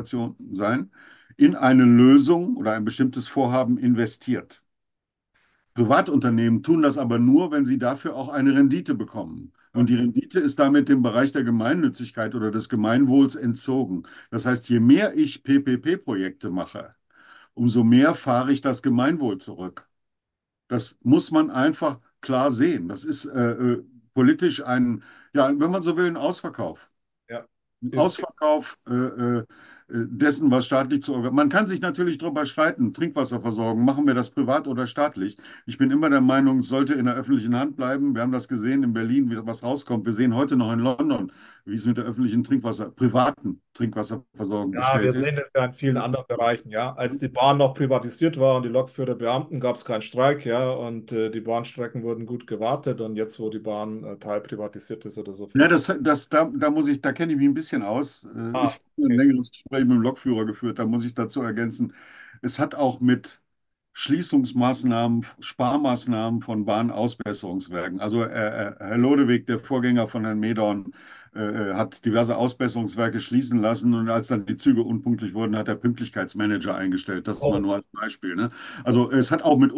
Speaker 2: sein, in eine Lösung oder ein bestimmtes Vorhaben investiert. Privatunternehmen tun das aber nur, wenn sie dafür auch eine Rendite bekommen.
Speaker 1: Ja,
Speaker 2: Und die Rendite ist damit dem Bereich der Gemeinnützigkeit oder des Gemeinwohls entzogen. Das heißt, je mehr ich P P P-Projekte mache, umso mehr fahre ich das Gemeinwohl zurück. Das muss man einfach klar sehen. Das ist äh, äh, politisch ein, ja, wenn man so will, ein Ausverkauf.
Speaker 1: ja.
Speaker 2: Ein
Speaker 1: Ist,
Speaker 2: Ausverkauf äh, äh, dessen, was staatlich zu organisieren. Man kann sich natürlich darüber streiten, Trinkwasserversorgung, machen wir das privat oder staatlich. Ich bin immer der Meinung, es sollte in der öffentlichen Hand bleiben. Wir haben das gesehen in Berlin, wie was rauskommt. Wir sehen heute noch in London, wie es mit der öffentlichen Trinkwasser, privaten Trinkwasserversorgung
Speaker 1: ja, wir
Speaker 2: bestellt ist.
Speaker 1: sehen das ja in vielen anderen Bereichen, ja. Als die Bahn noch privatisiert war und die Lokführer Beamten, gab es keinen Streik, ja, und äh, die Bahnstrecken wurden gut gewartet und jetzt, wo die Bahn äh, teilprivatisiert ist oder so,
Speaker 2: Ja,
Speaker 1: funktioniert.
Speaker 2: das, das, da, da muss ich, da kenne ich mich ein bisschen aus. Äh, Ich
Speaker 1: Ah,
Speaker 2: habe ein
Speaker 1: okay.
Speaker 2: längeres Gespräch mit dem Lokführer geführt, da muss ich dazu ergänzen. Es hat auch mit Schließungsmaßnahmen, Sparmaßnahmen von Bahnausbesserungswerken. Also äh, äh, Herr Lodewig, der Vorgänger von Herrn Medorn, äh, äh, hat diverse Ausbesserungswerke schließen lassen und als dann die Züge unpünktlich wurden, hat er Pünktlichkeitsmanager eingestellt. Das ist mal
Speaker 1: Oh,
Speaker 2: nur als Beispiel. Ne? Also es hat auch mit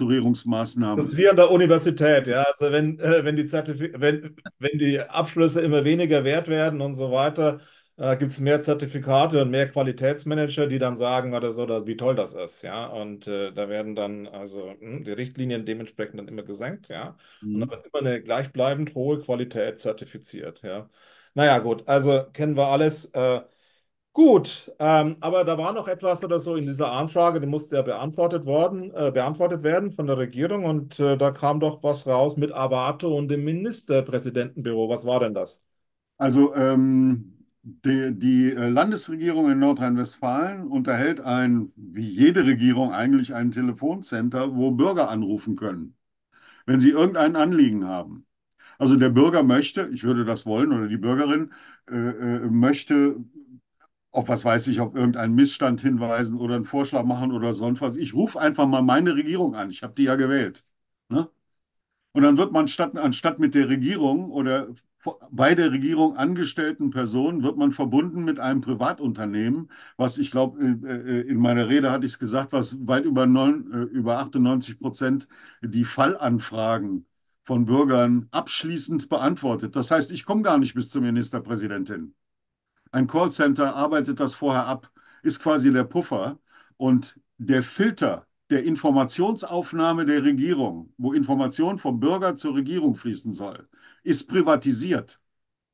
Speaker 1: das
Speaker 2: Umstrukturierungsmaßnahmen.
Speaker 1: ist wie an der Universität, ja. Also wenn, äh, wenn die Zertifi wenn, wenn die Abschlüsse immer weniger wert werden und so weiter, äh, gibt es mehr Zertifikate und mehr Qualitätsmanager, die dann sagen oder so, dass, wie toll das ist, ja. Und äh, da werden dann also hm, die Richtlinien dementsprechend dann immer gesenkt, ja. Und dann
Speaker 2: Mhm.
Speaker 1: wird immer eine gleichbleibend hohe Qualität zertifiziert, ja. Naja, gut, also kennen wir alles. Äh, Gut, ähm, aber da war noch etwas oder so in dieser Anfrage, die musste ja beantwortet worden, äh, beantwortet werden von der Regierung und äh, da kam doch was raus mit Avato und dem Ministerpräsidentenbüro. Was war denn das?
Speaker 2: Also ähm, die, die äh, Landesregierung in Nordrhein-Westfalen unterhält ein, wie jede Regierung eigentlich, ein Telefoncenter, wo Bürger anrufen können, wenn sie irgendein Anliegen haben. Also der Bürger möchte, ich würde das wollen, oder die Bürgerin äh, äh, möchte, auf was weiß ich, auf irgendeinen Missstand hinweisen oder einen Vorschlag machen oder sonst was. Ich rufe einfach mal meine Regierung an. Ich habe die ja gewählt. Ne? Und dann wird man statt, anstatt mit der Regierung oder bei der Regierung angestellten Personen, wird man verbunden mit einem Privatunternehmen, was ich glaube, äh, äh, in meiner Rede hatte ich es gesagt, was weit über, neun, äh, über achtundneunzig Prozent die Fallanfragen von Bürgern abschließend beantwortet. Das heißt, ich komme gar nicht bis zur Ministerpräsidentin. Ein Callcenter arbeitet das vorher ab, ist quasi der Puffer und der Filter der Informationsaufnahme der Regierung, wo Information vom Bürger zur Regierung fließen soll, ist privatisiert.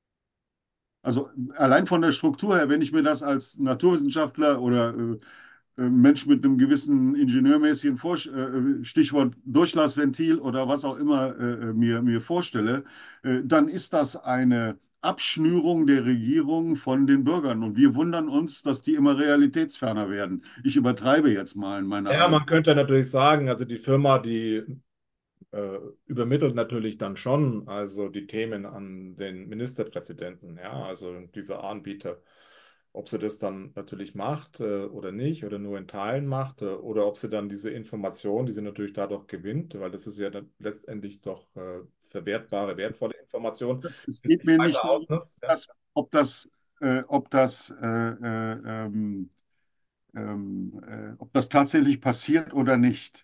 Speaker 2: Also allein von der Struktur her, wenn ich mir das als Naturwissenschaftler oder äh, äh, Mensch mit einem gewissen ingenieurmäßigen Vor äh, Stichwort Durchlassventil oder was auch immer äh, mir, mir vorstelle, äh, dann ist das eine Abschnürung der Regierung von den Bürgern. Und wir wundern uns, dass die immer realitätsferner werden. Ich übertreibe jetzt mal in
Speaker 1: Ja,
Speaker 2: meiner.
Speaker 1: man könnte natürlich sagen, also die Firma, die äh, übermittelt natürlich dann schon also die Themen an den Ministerpräsidenten, ja, also dieser Anbieter. Ob sie das dann natürlich macht äh, oder nicht oder nur in Teilen macht äh, oder ob sie dann diese Information, die sie natürlich dadurch gewinnt, weil das ist ja dann letztendlich doch äh, verwertbare, wertvolle Information,
Speaker 2: Es
Speaker 1: die sie
Speaker 2: geht
Speaker 1: nicht
Speaker 2: mir nicht
Speaker 1: weiter
Speaker 2: darum,
Speaker 1: ausnutzt. Ja,
Speaker 2: dass, ob das, äh, ob das, äh, äh, ähm, ähm, äh, ob das tatsächlich passiert oder nicht.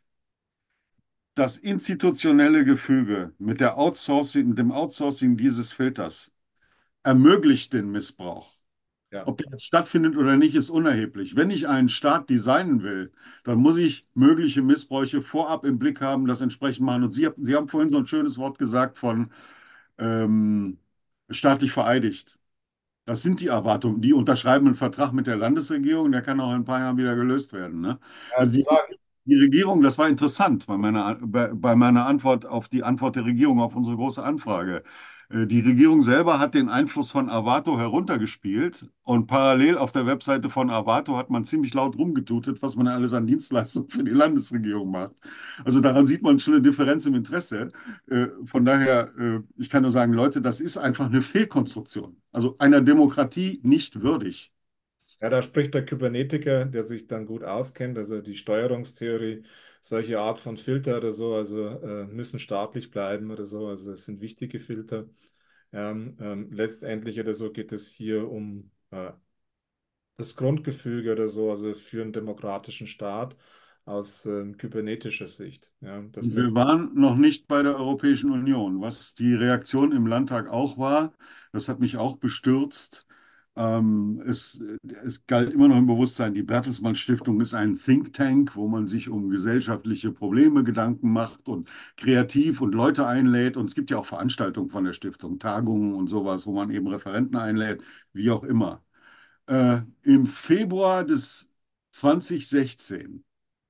Speaker 2: Das institutionelle Gefüge mit der Outsourcing, dem Outsourcing dieses Filters ermöglicht den Missbrauch.
Speaker 1: ja.
Speaker 2: Ob der jetzt stattfindet oder nicht, ist unerheblich. Wenn ich einen Staat designen will, dann muss ich mögliche Missbräuche vorab im Blick haben, das entsprechend machen. Und Sie, Sie haben vorhin so ein schönes Wort gesagt von ähm, staatlich vereidigt. Das sind die Erwartungen. Die unterschreiben einen Vertrag mit der Landesregierung, der kann auch in ein paar Jahren wieder gelöst werden. Ne?
Speaker 1: Ja,
Speaker 2: Also
Speaker 1: Sie
Speaker 2: die,
Speaker 1: sagen,
Speaker 2: die Regierung, das war interessant bei meiner, bei, bei meiner Antwort auf die Antwort der Regierung auf unsere große Anfrage. Äh, Die Regierung selber hat den Einfluss von Avato heruntergespielt und parallel auf der Webseite von Avato hat man ziemlich laut rumgetutet, was man alles an Dienstleistungen für die Landesregierung macht. Also daran sieht man schon eine Differenz im Interesse. Äh, Von daher, äh, ich kann nur sagen, Leute, das ist einfach eine Fehlkonstruktion. Also einer Demokratie nicht würdig.
Speaker 1: ja, da spricht der Kybernetiker, der sich dann gut auskennt, also die Steuerungstheorie, solche Art von Filter oder so, also äh, müssen staatlich bleiben oder so, also es sind wichtige Filter. Ähm, ähm, letztendlich oder so geht es hier um äh, das Grundgefüge oder so, also für einen demokratischen Staat. aus ähm, kybernetischer Sicht. Ja, das
Speaker 2: Und
Speaker 1: mit,
Speaker 2: wir waren noch nicht bei der Europäischen Union, was die Reaktion im Landtag auch war. Das hat mich auch bestürzt. Ähm, es, es galt immer noch im Bewusstsein, die Bertelsmann Stiftung ist ein Think Tank, wo man sich um gesellschaftliche Probleme Gedanken macht und kreativ und Leute einlädt. Und es gibt ja auch Veranstaltungen von der Stiftung, Tagungen und sowas, wo man eben Referenten einlädt, wie auch immer. Äh, im Februar des zwanzig sechzehn,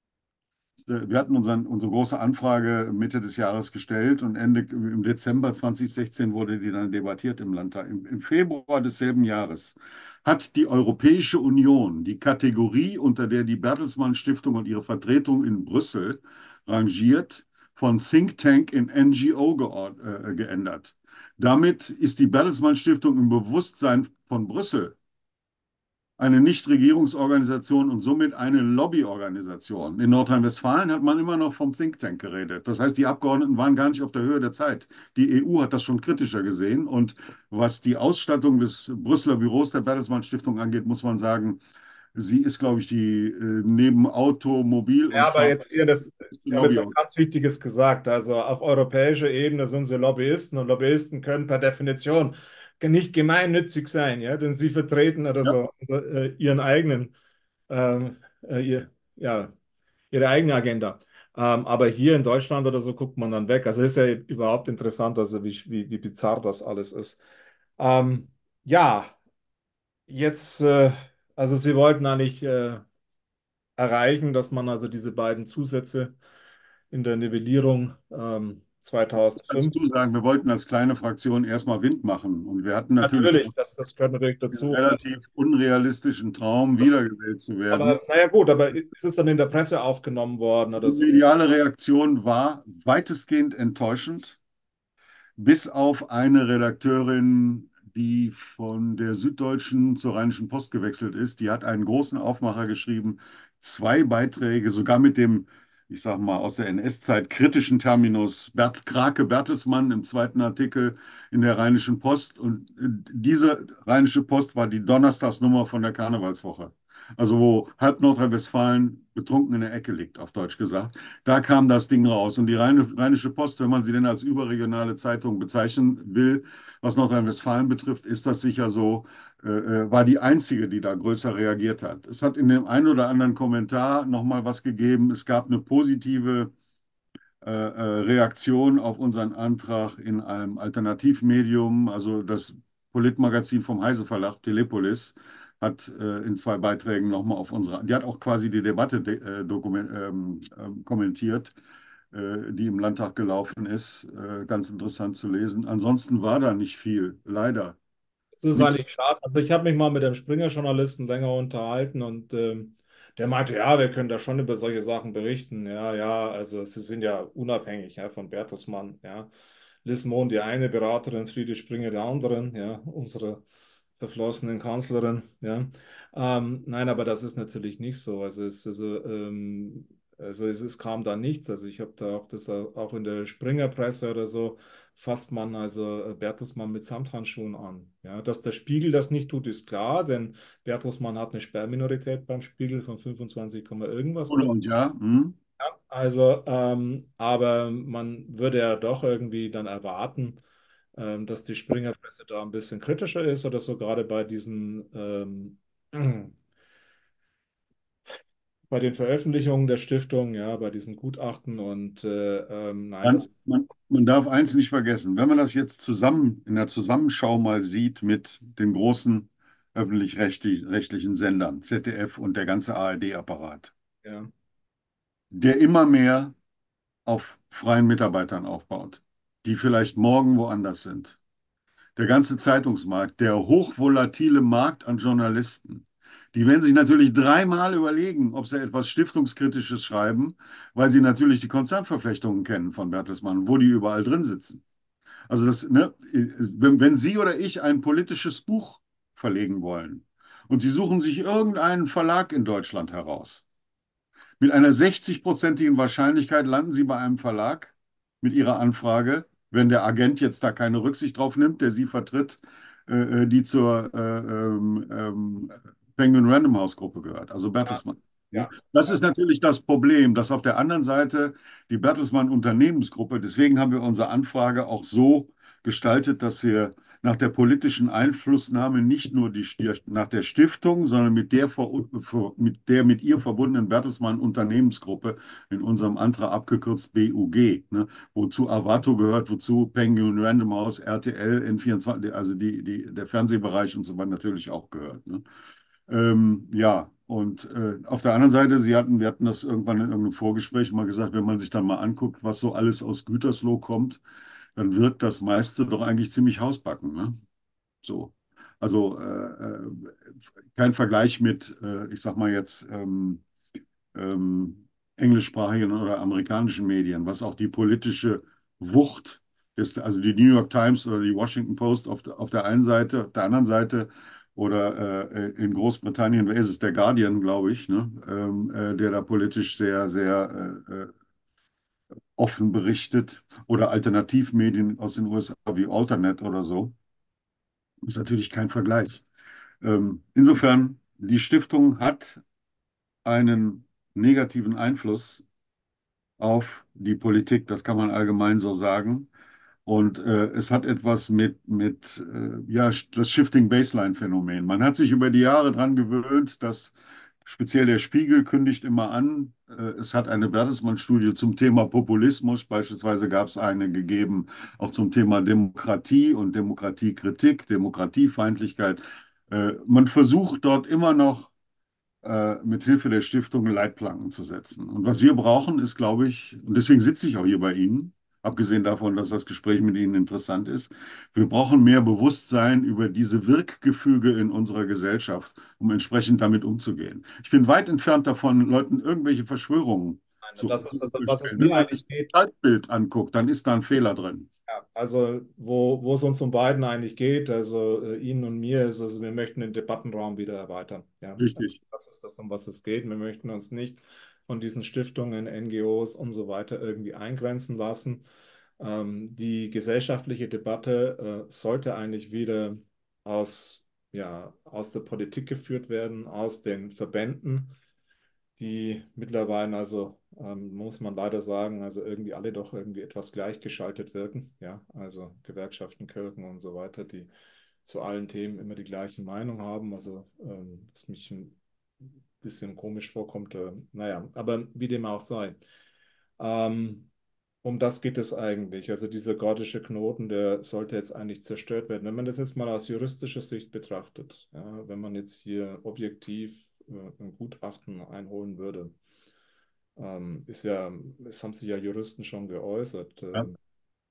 Speaker 2: wir hatten unseren, unsere große Anfrage Mitte des Jahres gestellt und Ende im Dezember zwanzig sechzehn wurde die dann debattiert im Landtag. Im, im Februar desselben Jahres hat die Europäische Union die Kategorie, unter der die Bertelsmann Stiftung und ihre Vertretung in Brüssel rangiert, von Think Tank in N G O geord, äh, geändert. Damit ist die Bertelsmann Stiftung im Bewusstsein von Brüssel eine Nichtregierungsorganisation und somit eine Lobbyorganisation. In Nordrhein-Westfalen hat man immer noch vom Think Tank geredet. Das heißt, die Abgeordneten waren gar nicht auf der Höhe der Zeit. Die E U hat das schon kritischer gesehen. Und was die Ausstattung des Brüsseler Büros der Bertelsmann Stiftung angeht, muss man sagen, sie ist, glaube ich, die äh, neben Automobil
Speaker 1: ja,
Speaker 2: und
Speaker 1: aber
Speaker 2: Fahrrad
Speaker 1: jetzt hier, das, Sie haben jetzt was
Speaker 2: Lobbyorganisation.
Speaker 1: ganz Wichtiges gesagt. Also auf europäischer Ebene sind Sie Lobbyisten und Lobbyisten können per Definition nicht gemeinnützig sein, ja, denn sie vertreten oder
Speaker 2: Ja,
Speaker 1: so also, äh, ihren eigenen, ähm, äh, ihr, ja, ihre eigene Agenda. Ähm, aber hier in Deutschland oder so guckt man dann weg. Also ist ja überhaupt interessant, also wie, wie, wie bizarr das alles ist. Ähm, ja, jetzt, äh, also Sie wollten eigentlich äh, erreichen, dass man also diese beiden Zusätze in der Nivellierung ähm, zweitausendfünf,
Speaker 2: dazu sagen, wir wollten als kleine Fraktion erstmal Wind machen. Und wir hatten natürlich
Speaker 1: natürlich, das, das gehört natürlich
Speaker 2: den
Speaker 1: dazu.
Speaker 2: relativ unrealistischen Traum, wiedergewählt zu
Speaker 1: Aber
Speaker 2: werden.
Speaker 1: naja gut, aber ist es dann in der Presse aufgenommen worden oder
Speaker 2: Die
Speaker 1: so?
Speaker 2: mediale Reaktion war weitestgehend enttäuschend, bis auf eine Redakteurin, die von der Süddeutschen zur Rheinischen Post gewechselt ist. Die hat einen großen Aufmacher geschrieben, zwei Beiträge, sogar mit dem, ich sage mal, aus der N S-Zeit kritischen Terminus Bert, Krake Bertelsmann im zweiten Artikel in der Rheinischen Post. Und äh, diese Rheinische Post war die Donnerstagsnummer von der Karnevalswoche. Also wo halb Nordrhein-Westfalen betrunken in der Ecke liegt, auf Deutsch gesagt. Da kam das Ding raus. Und die Rheinische Post, wenn man sie denn als überregionale Zeitung bezeichnen will, was Nordrhein-Westfalen betrifft, ist das sicher so, äh, äh, war die einzige, die da größer reagiert hat. Es hat in dem einen oder anderen Kommentar nochmal was gegeben. Es gab eine positive äh, äh, Reaktion auf unseren Antrag in einem Alternativmedium, also das Politmagazin vom Heise Verlag, Telepolis, hat äh, in zwei Beiträgen nochmal auf unsere, die hat auch quasi die Debatte de, äh, dokument, ähm, ähm, kommentiert, äh, die im Landtag gelaufen ist. Äh, ganz interessant zu lesen. Ansonsten war da nicht viel, leider.
Speaker 1: Das ist
Speaker 2: Nichts.
Speaker 1: eigentlich schade. Also ich habe mich mal mit dem Springer-Journalisten länger unterhalten und ähm, der meinte, ja, wir können da schon über solche Sachen berichten. Ja, ja, also sie sind ja unabhängig, ja, von Bertelsmann, ja. Liz Mohn, die eine Beraterin, Friede Springer, die anderen, ja, unsere verflossenen Kanzlerin, ja. Ähm, nein, aber das ist natürlich nicht so. Also es, also, ähm, also es, es kam da nichts. Also ich habe da auch das auch in der Springerpresse oder so fasst man also äh, Bertelsmann mit Samthandschuhen an. Ja, dass der Spiegel das nicht tut, ist klar, denn Bertelsmann hat eine Sperrminorität beim Spiegel von fünfundzwanzig, irgendwas
Speaker 2: Oder
Speaker 1: Prozent.
Speaker 2: und ja. Hm.
Speaker 1: Also, ähm, aber man würde ja doch irgendwie dann erwarten, ähm, dass die Springerpresse da ein bisschen kritischer ist oder so, gerade bei diesen, ähm, bei den Veröffentlichungen der Stiftung, ja, bei diesen Gutachten und äh, ähm, nein, das,
Speaker 2: Man, man, man darf eins nicht vergessen, wenn man das jetzt zusammen in der Zusammenschau mal sieht mit den großen öffentlich-rechtlichen Sendern, Z D F und der ganze A R D-Apparat,
Speaker 1: ja.
Speaker 2: der immer mehr auf freien Mitarbeitern aufbaut, die vielleicht morgen woanders sind. Der ganze Zeitungsmarkt, der hochvolatile Markt an Journalisten, die werden sich natürlich dreimal überlegen, ob sie etwas Stiftungskritisches schreiben, weil sie natürlich die Konzernverflechtungen kennen von Bertelsmann, wo die überall drin sitzen. Also das, ne, wenn, wenn Sie oder ich ein politisches Buch verlegen wollen und Sie suchen sich irgendeinen Verlag in Deutschland heraus, mit einer sechzig-prozentigen Wahrscheinlichkeit landen Sie bei einem Verlag mit Ihrer Anfrage, wenn der Agent jetzt da keine Rücksicht drauf nimmt, der Sie vertritt, äh, äh, die zur äh, ähm, ähm, Penguin Random House Gruppe gehört, also
Speaker 1: Ja.
Speaker 2: Bertelsmann. Ne?
Speaker 1: Ja.
Speaker 2: Das ist natürlich das Problem, dass auf der anderen Seite die Bertelsmann Unternehmensgruppe, deswegen haben wir unsere Anfrage auch so gestaltet, dass wir nach der politischen Einflussnahme nicht nur die, Sti- nach der Stiftung, sondern mit der, ver- ver- mit der mit ihr verbundenen Bertelsmann Unternehmensgruppe, in unserem Antrag abgekürzt B U G, ne, wozu Avato gehört, wozu Penguin Random House, R T L, N vierundzwanzig, also die, die, der Fernsehbereich und so weiter natürlich auch gehört. Ne. Ähm, ja, und äh, auf der anderen Seite, Sie hatten, wir hatten das irgendwann in irgendeinem Vorgespräch mal gesagt, wenn man sich dann mal anguckt, was so alles aus Gütersloh kommt, dann wird das meiste doch eigentlich ziemlich hausbacken, ne? So. Also äh, äh, kein Vergleich mit, äh, ich sag mal jetzt, ähm, ähm, englischsprachigen oder amerikanischen Medien, was auch die politische Wucht ist, also die New York Times oder die Washington Post auf, der- auf der einen Seite, auf der anderen Seite oder äh, in Großbritannien, wer ist es, der Guardian, glaube ich, ne? Ähm, äh, der da politisch sehr, sehr äh, äh, offen berichtet oder Alternativmedien aus den U S A wie Alternet oder so, ist natürlich kein Vergleich. Ähm, insofern, die Stiftung hat einen negativen Einfluss auf die Politik, das kann man allgemein so sagen. Und äh, es hat etwas mit, mit äh, ja, das Shifting Baseline-Phänomen. Man hat sich über die Jahre daran gewöhnt, dass speziell der Spiegel kündigt immer an, äh, es hat eine Bertelsmann-Studie zum Thema Populismus, beispielsweise gab es eine gegeben, auch zum Thema Demokratie und Demokratiekritik, Demokratiefeindlichkeit. Äh, man versucht dort immer noch äh, mit Hilfe der Stiftung Leitplanken zu setzen. Und was wir brauchen, ist, glaube ich, und deswegen sitze ich auch hier bei Ihnen, abgesehen davon, dass das Gespräch mit Ihnen interessant ist, wir brauchen mehr Bewusstsein über diese Wirkgefüge in unserer Gesellschaft, um entsprechend damit umzugehen. Ich bin weit entfernt davon, Leuten irgendwelche Verschwörungen
Speaker 1: Nein,
Speaker 2: zu
Speaker 1: das ist also, was es
Speaker 2: unterstellen. Wenn
Speaker 1: mir
Speaker 2: man sich
Speaker 1: eigentlich
Speaker 2: das
Speaker 1: geht.
Speaker 2: Zeitbild anguckt, dann ist da ein Fehler drin.
Speaker 1: Ja, also wo, wo es uns um beiden eigentlich geht, also äh, Ihnen und mir, ist also wir möchten den Debattenraum wieder erweitern. Ja, also
Speaker 2: Richtig.
Speaker 1: das ist das, um was es geht. Wir möchten uns nicht von diesen Stiftungen, N G Os und so weiter irgendwie eingrenzen lassen. Ähm, die gesellschaftliche Debatte äh, sollte eigentlich wieder aus, ja, aus der Politik geführt werden, aus den Verbänden, die mittlerweile, also ähm, muss man leider sagen, also irgendwie alle doch irgendwie etwas gleichgeschaltet wirken. Ja, also Gewerkschaften, Kirchen und so weiter, die zu allen Themen immer die gleiche Meinung haben. Also ähm, was mich ein bisschen komisch vorkommt. Äh, naja, aber wie dem auch sei. Ähm, um das geht es eigentlich. Also dieser gordische Knoten, der sollte jetzt eigentlich zerstört werden. Wenn man das jetzt mal aus juristischer Sicht betrachtet, ja, wenn man jetzt hier objektiv äh, ein Gutachten einholen würde, ähm, ist ja, es haben sich ja Juristen schon geäußert.
Speaker 2: Ja.
Speaker 1: Ähm,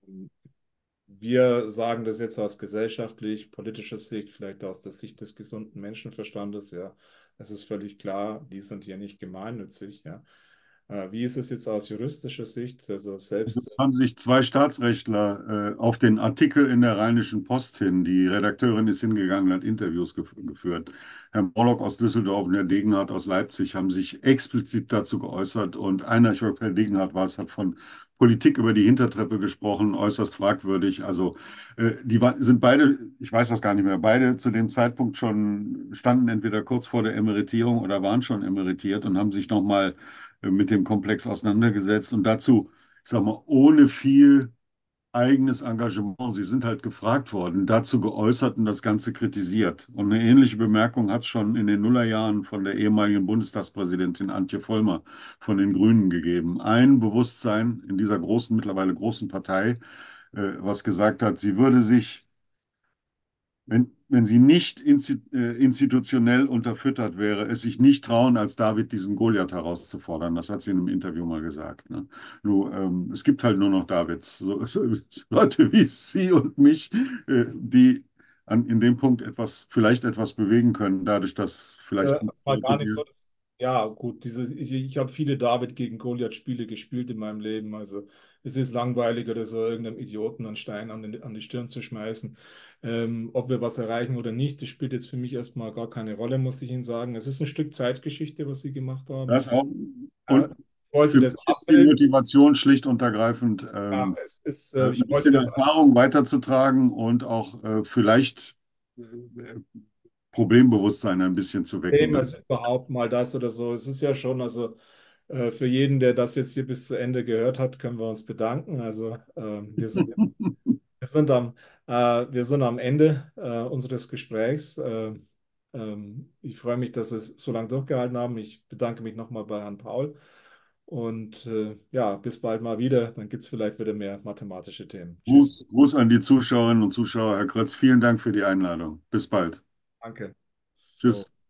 Speaker 1: wir sagen das jetzt aus gesellschaftlich, politischer Sicht, vielleicht aus der Sicht des gesunden Menschenverstandes, ja. Es ist völlig klar, die sind hier nicht gemeinnützig, ja. Äh, wie ist es jetzt aus juristischer Sicht? Also
Speaker 2: Also
Speaker 1: selbst,
Speaker 2: es haben sich zwei Staatsrechtler äh, auf den Artikel in der Rheinischen Post hin. Die Redakteurin ist hingegangen, hat Interviews gef geführt. Herr Morlock aus Düsseldorf und Herr Degenhardt aus Leipzig haben sich explizit dazu geäußert. Und einer, ich glaube, Herr Degenhardt war es, hat von Politik über die Hintertreppe gesprochen, äußerst fragwürdig. Also äh, die wa- sind beide, ich weiß das gar nicht mehr, beide zu dem Zeitpunkt schon standen entweder kurz vor der Emeritierung oder waren schon emeritiert und haben sich nochmal äh, mit dem Komplex auseinandergesetzt. Und dazu, ich sag mal, ohne viel eigenes Engagement. Sie sind halt gefragt worden, dazu geäußert und das Ganze kritisiert. Und eine ähnliche Bemerkung hat es schon in den Nullerjahren von der ehemaligen Bundestagspräsidentin Antje Vollmer von den Grünen gegeben. Ein Bewusstsein in dieser großen, mittlerweile großen Partei, äh, was gesagt hat, sie würde sich wenn, wenn sie nicht insti äh, institutionell unterfüttert wäre, es sich nicht trauen, als David diesen Goliath herauszufordern. Das hat sie in einem Interview mal gesagt. Ne? Nur, ähm, es gibt halt nur noch Davids, so, so, Leute wie Sie und mich, äh, die an, in dem Punkt etwas, vielleicht etwas bewegen können, dadurch, dass
Speaker 1: äh,
Speaker 2: vielleicht
Speaker 1: mal gar
Speaker 2: Leute,
Speaker 1: nicht so,
Speaker 2: die
Speaker 1: dass, ja, gut, dieses, ich, ich habe viele David gegen Goliath-Spiele gespielt in meinem Leben. Also es ist langweiliger, oder so irgendeinem Idioten einen Stein an, den, an die Stirn zu schmeißen. Ähm, ob wir was erreichen oder nicht, das spielt jetzt für mich erstmal gar keine Rolle, muss ich Ihnen sagen. Es ist ein Stück Zeitgeschichte, was Sie gemacht haben.
Speaker 2: das auch,
Speaker 1: Äh,
Speaker 2: und
Speaker 1: ich wollte
Speaker 2: für
Speaker 1: das
Speaker 2: mich ist die
Speaker 1: abbilden.
Speaker 2: Motivation schlicht und ergreifend,
Speaker 1: Ja,
Speaker 2: ähm,
Speaker 1: es ist,
Speaker 2: äh,
Speaker 1: äh,
Speaker 2: ein
Speaker 1: ich wollte
Speaker 2: bisschen
Speaker 1: das
Speaker 2: Erfahrung weiterzutragen und auch äh, vielleicht äh, Problembewusstsein ein bisschen zu wecken.
Speaker 1: Thema
Speaker 2: Ne?
Speaker 1: ist überhaupt mal das oder so. Es ist ja schon, also äh, für jeden, der das jetzt hier bis zu Ende gehört hat, können wir uns bedanken. Also ähm, wir sind jetzt, wir sind am, äh, wir sind am Ende äh, unseres Gesprächs. Äh, ähm, ich freue mich, dass Sie es so lange durchgehalten haben. Ich bedanke mich nochmal bei Herrn Paul. Und äh, ja, bis bald mal wieder. Dann gibt es vielleicht wieder mehr mathematische Themen. Tschüss.
Speaker 2: Gruß, Gruß an die Zuschauerinnen und Zuschauer. Herr Krötz, vielen Dank für die Einladung. Bis bald.
Speaker 1: Danke. So.
Speaker 2: Tschüss.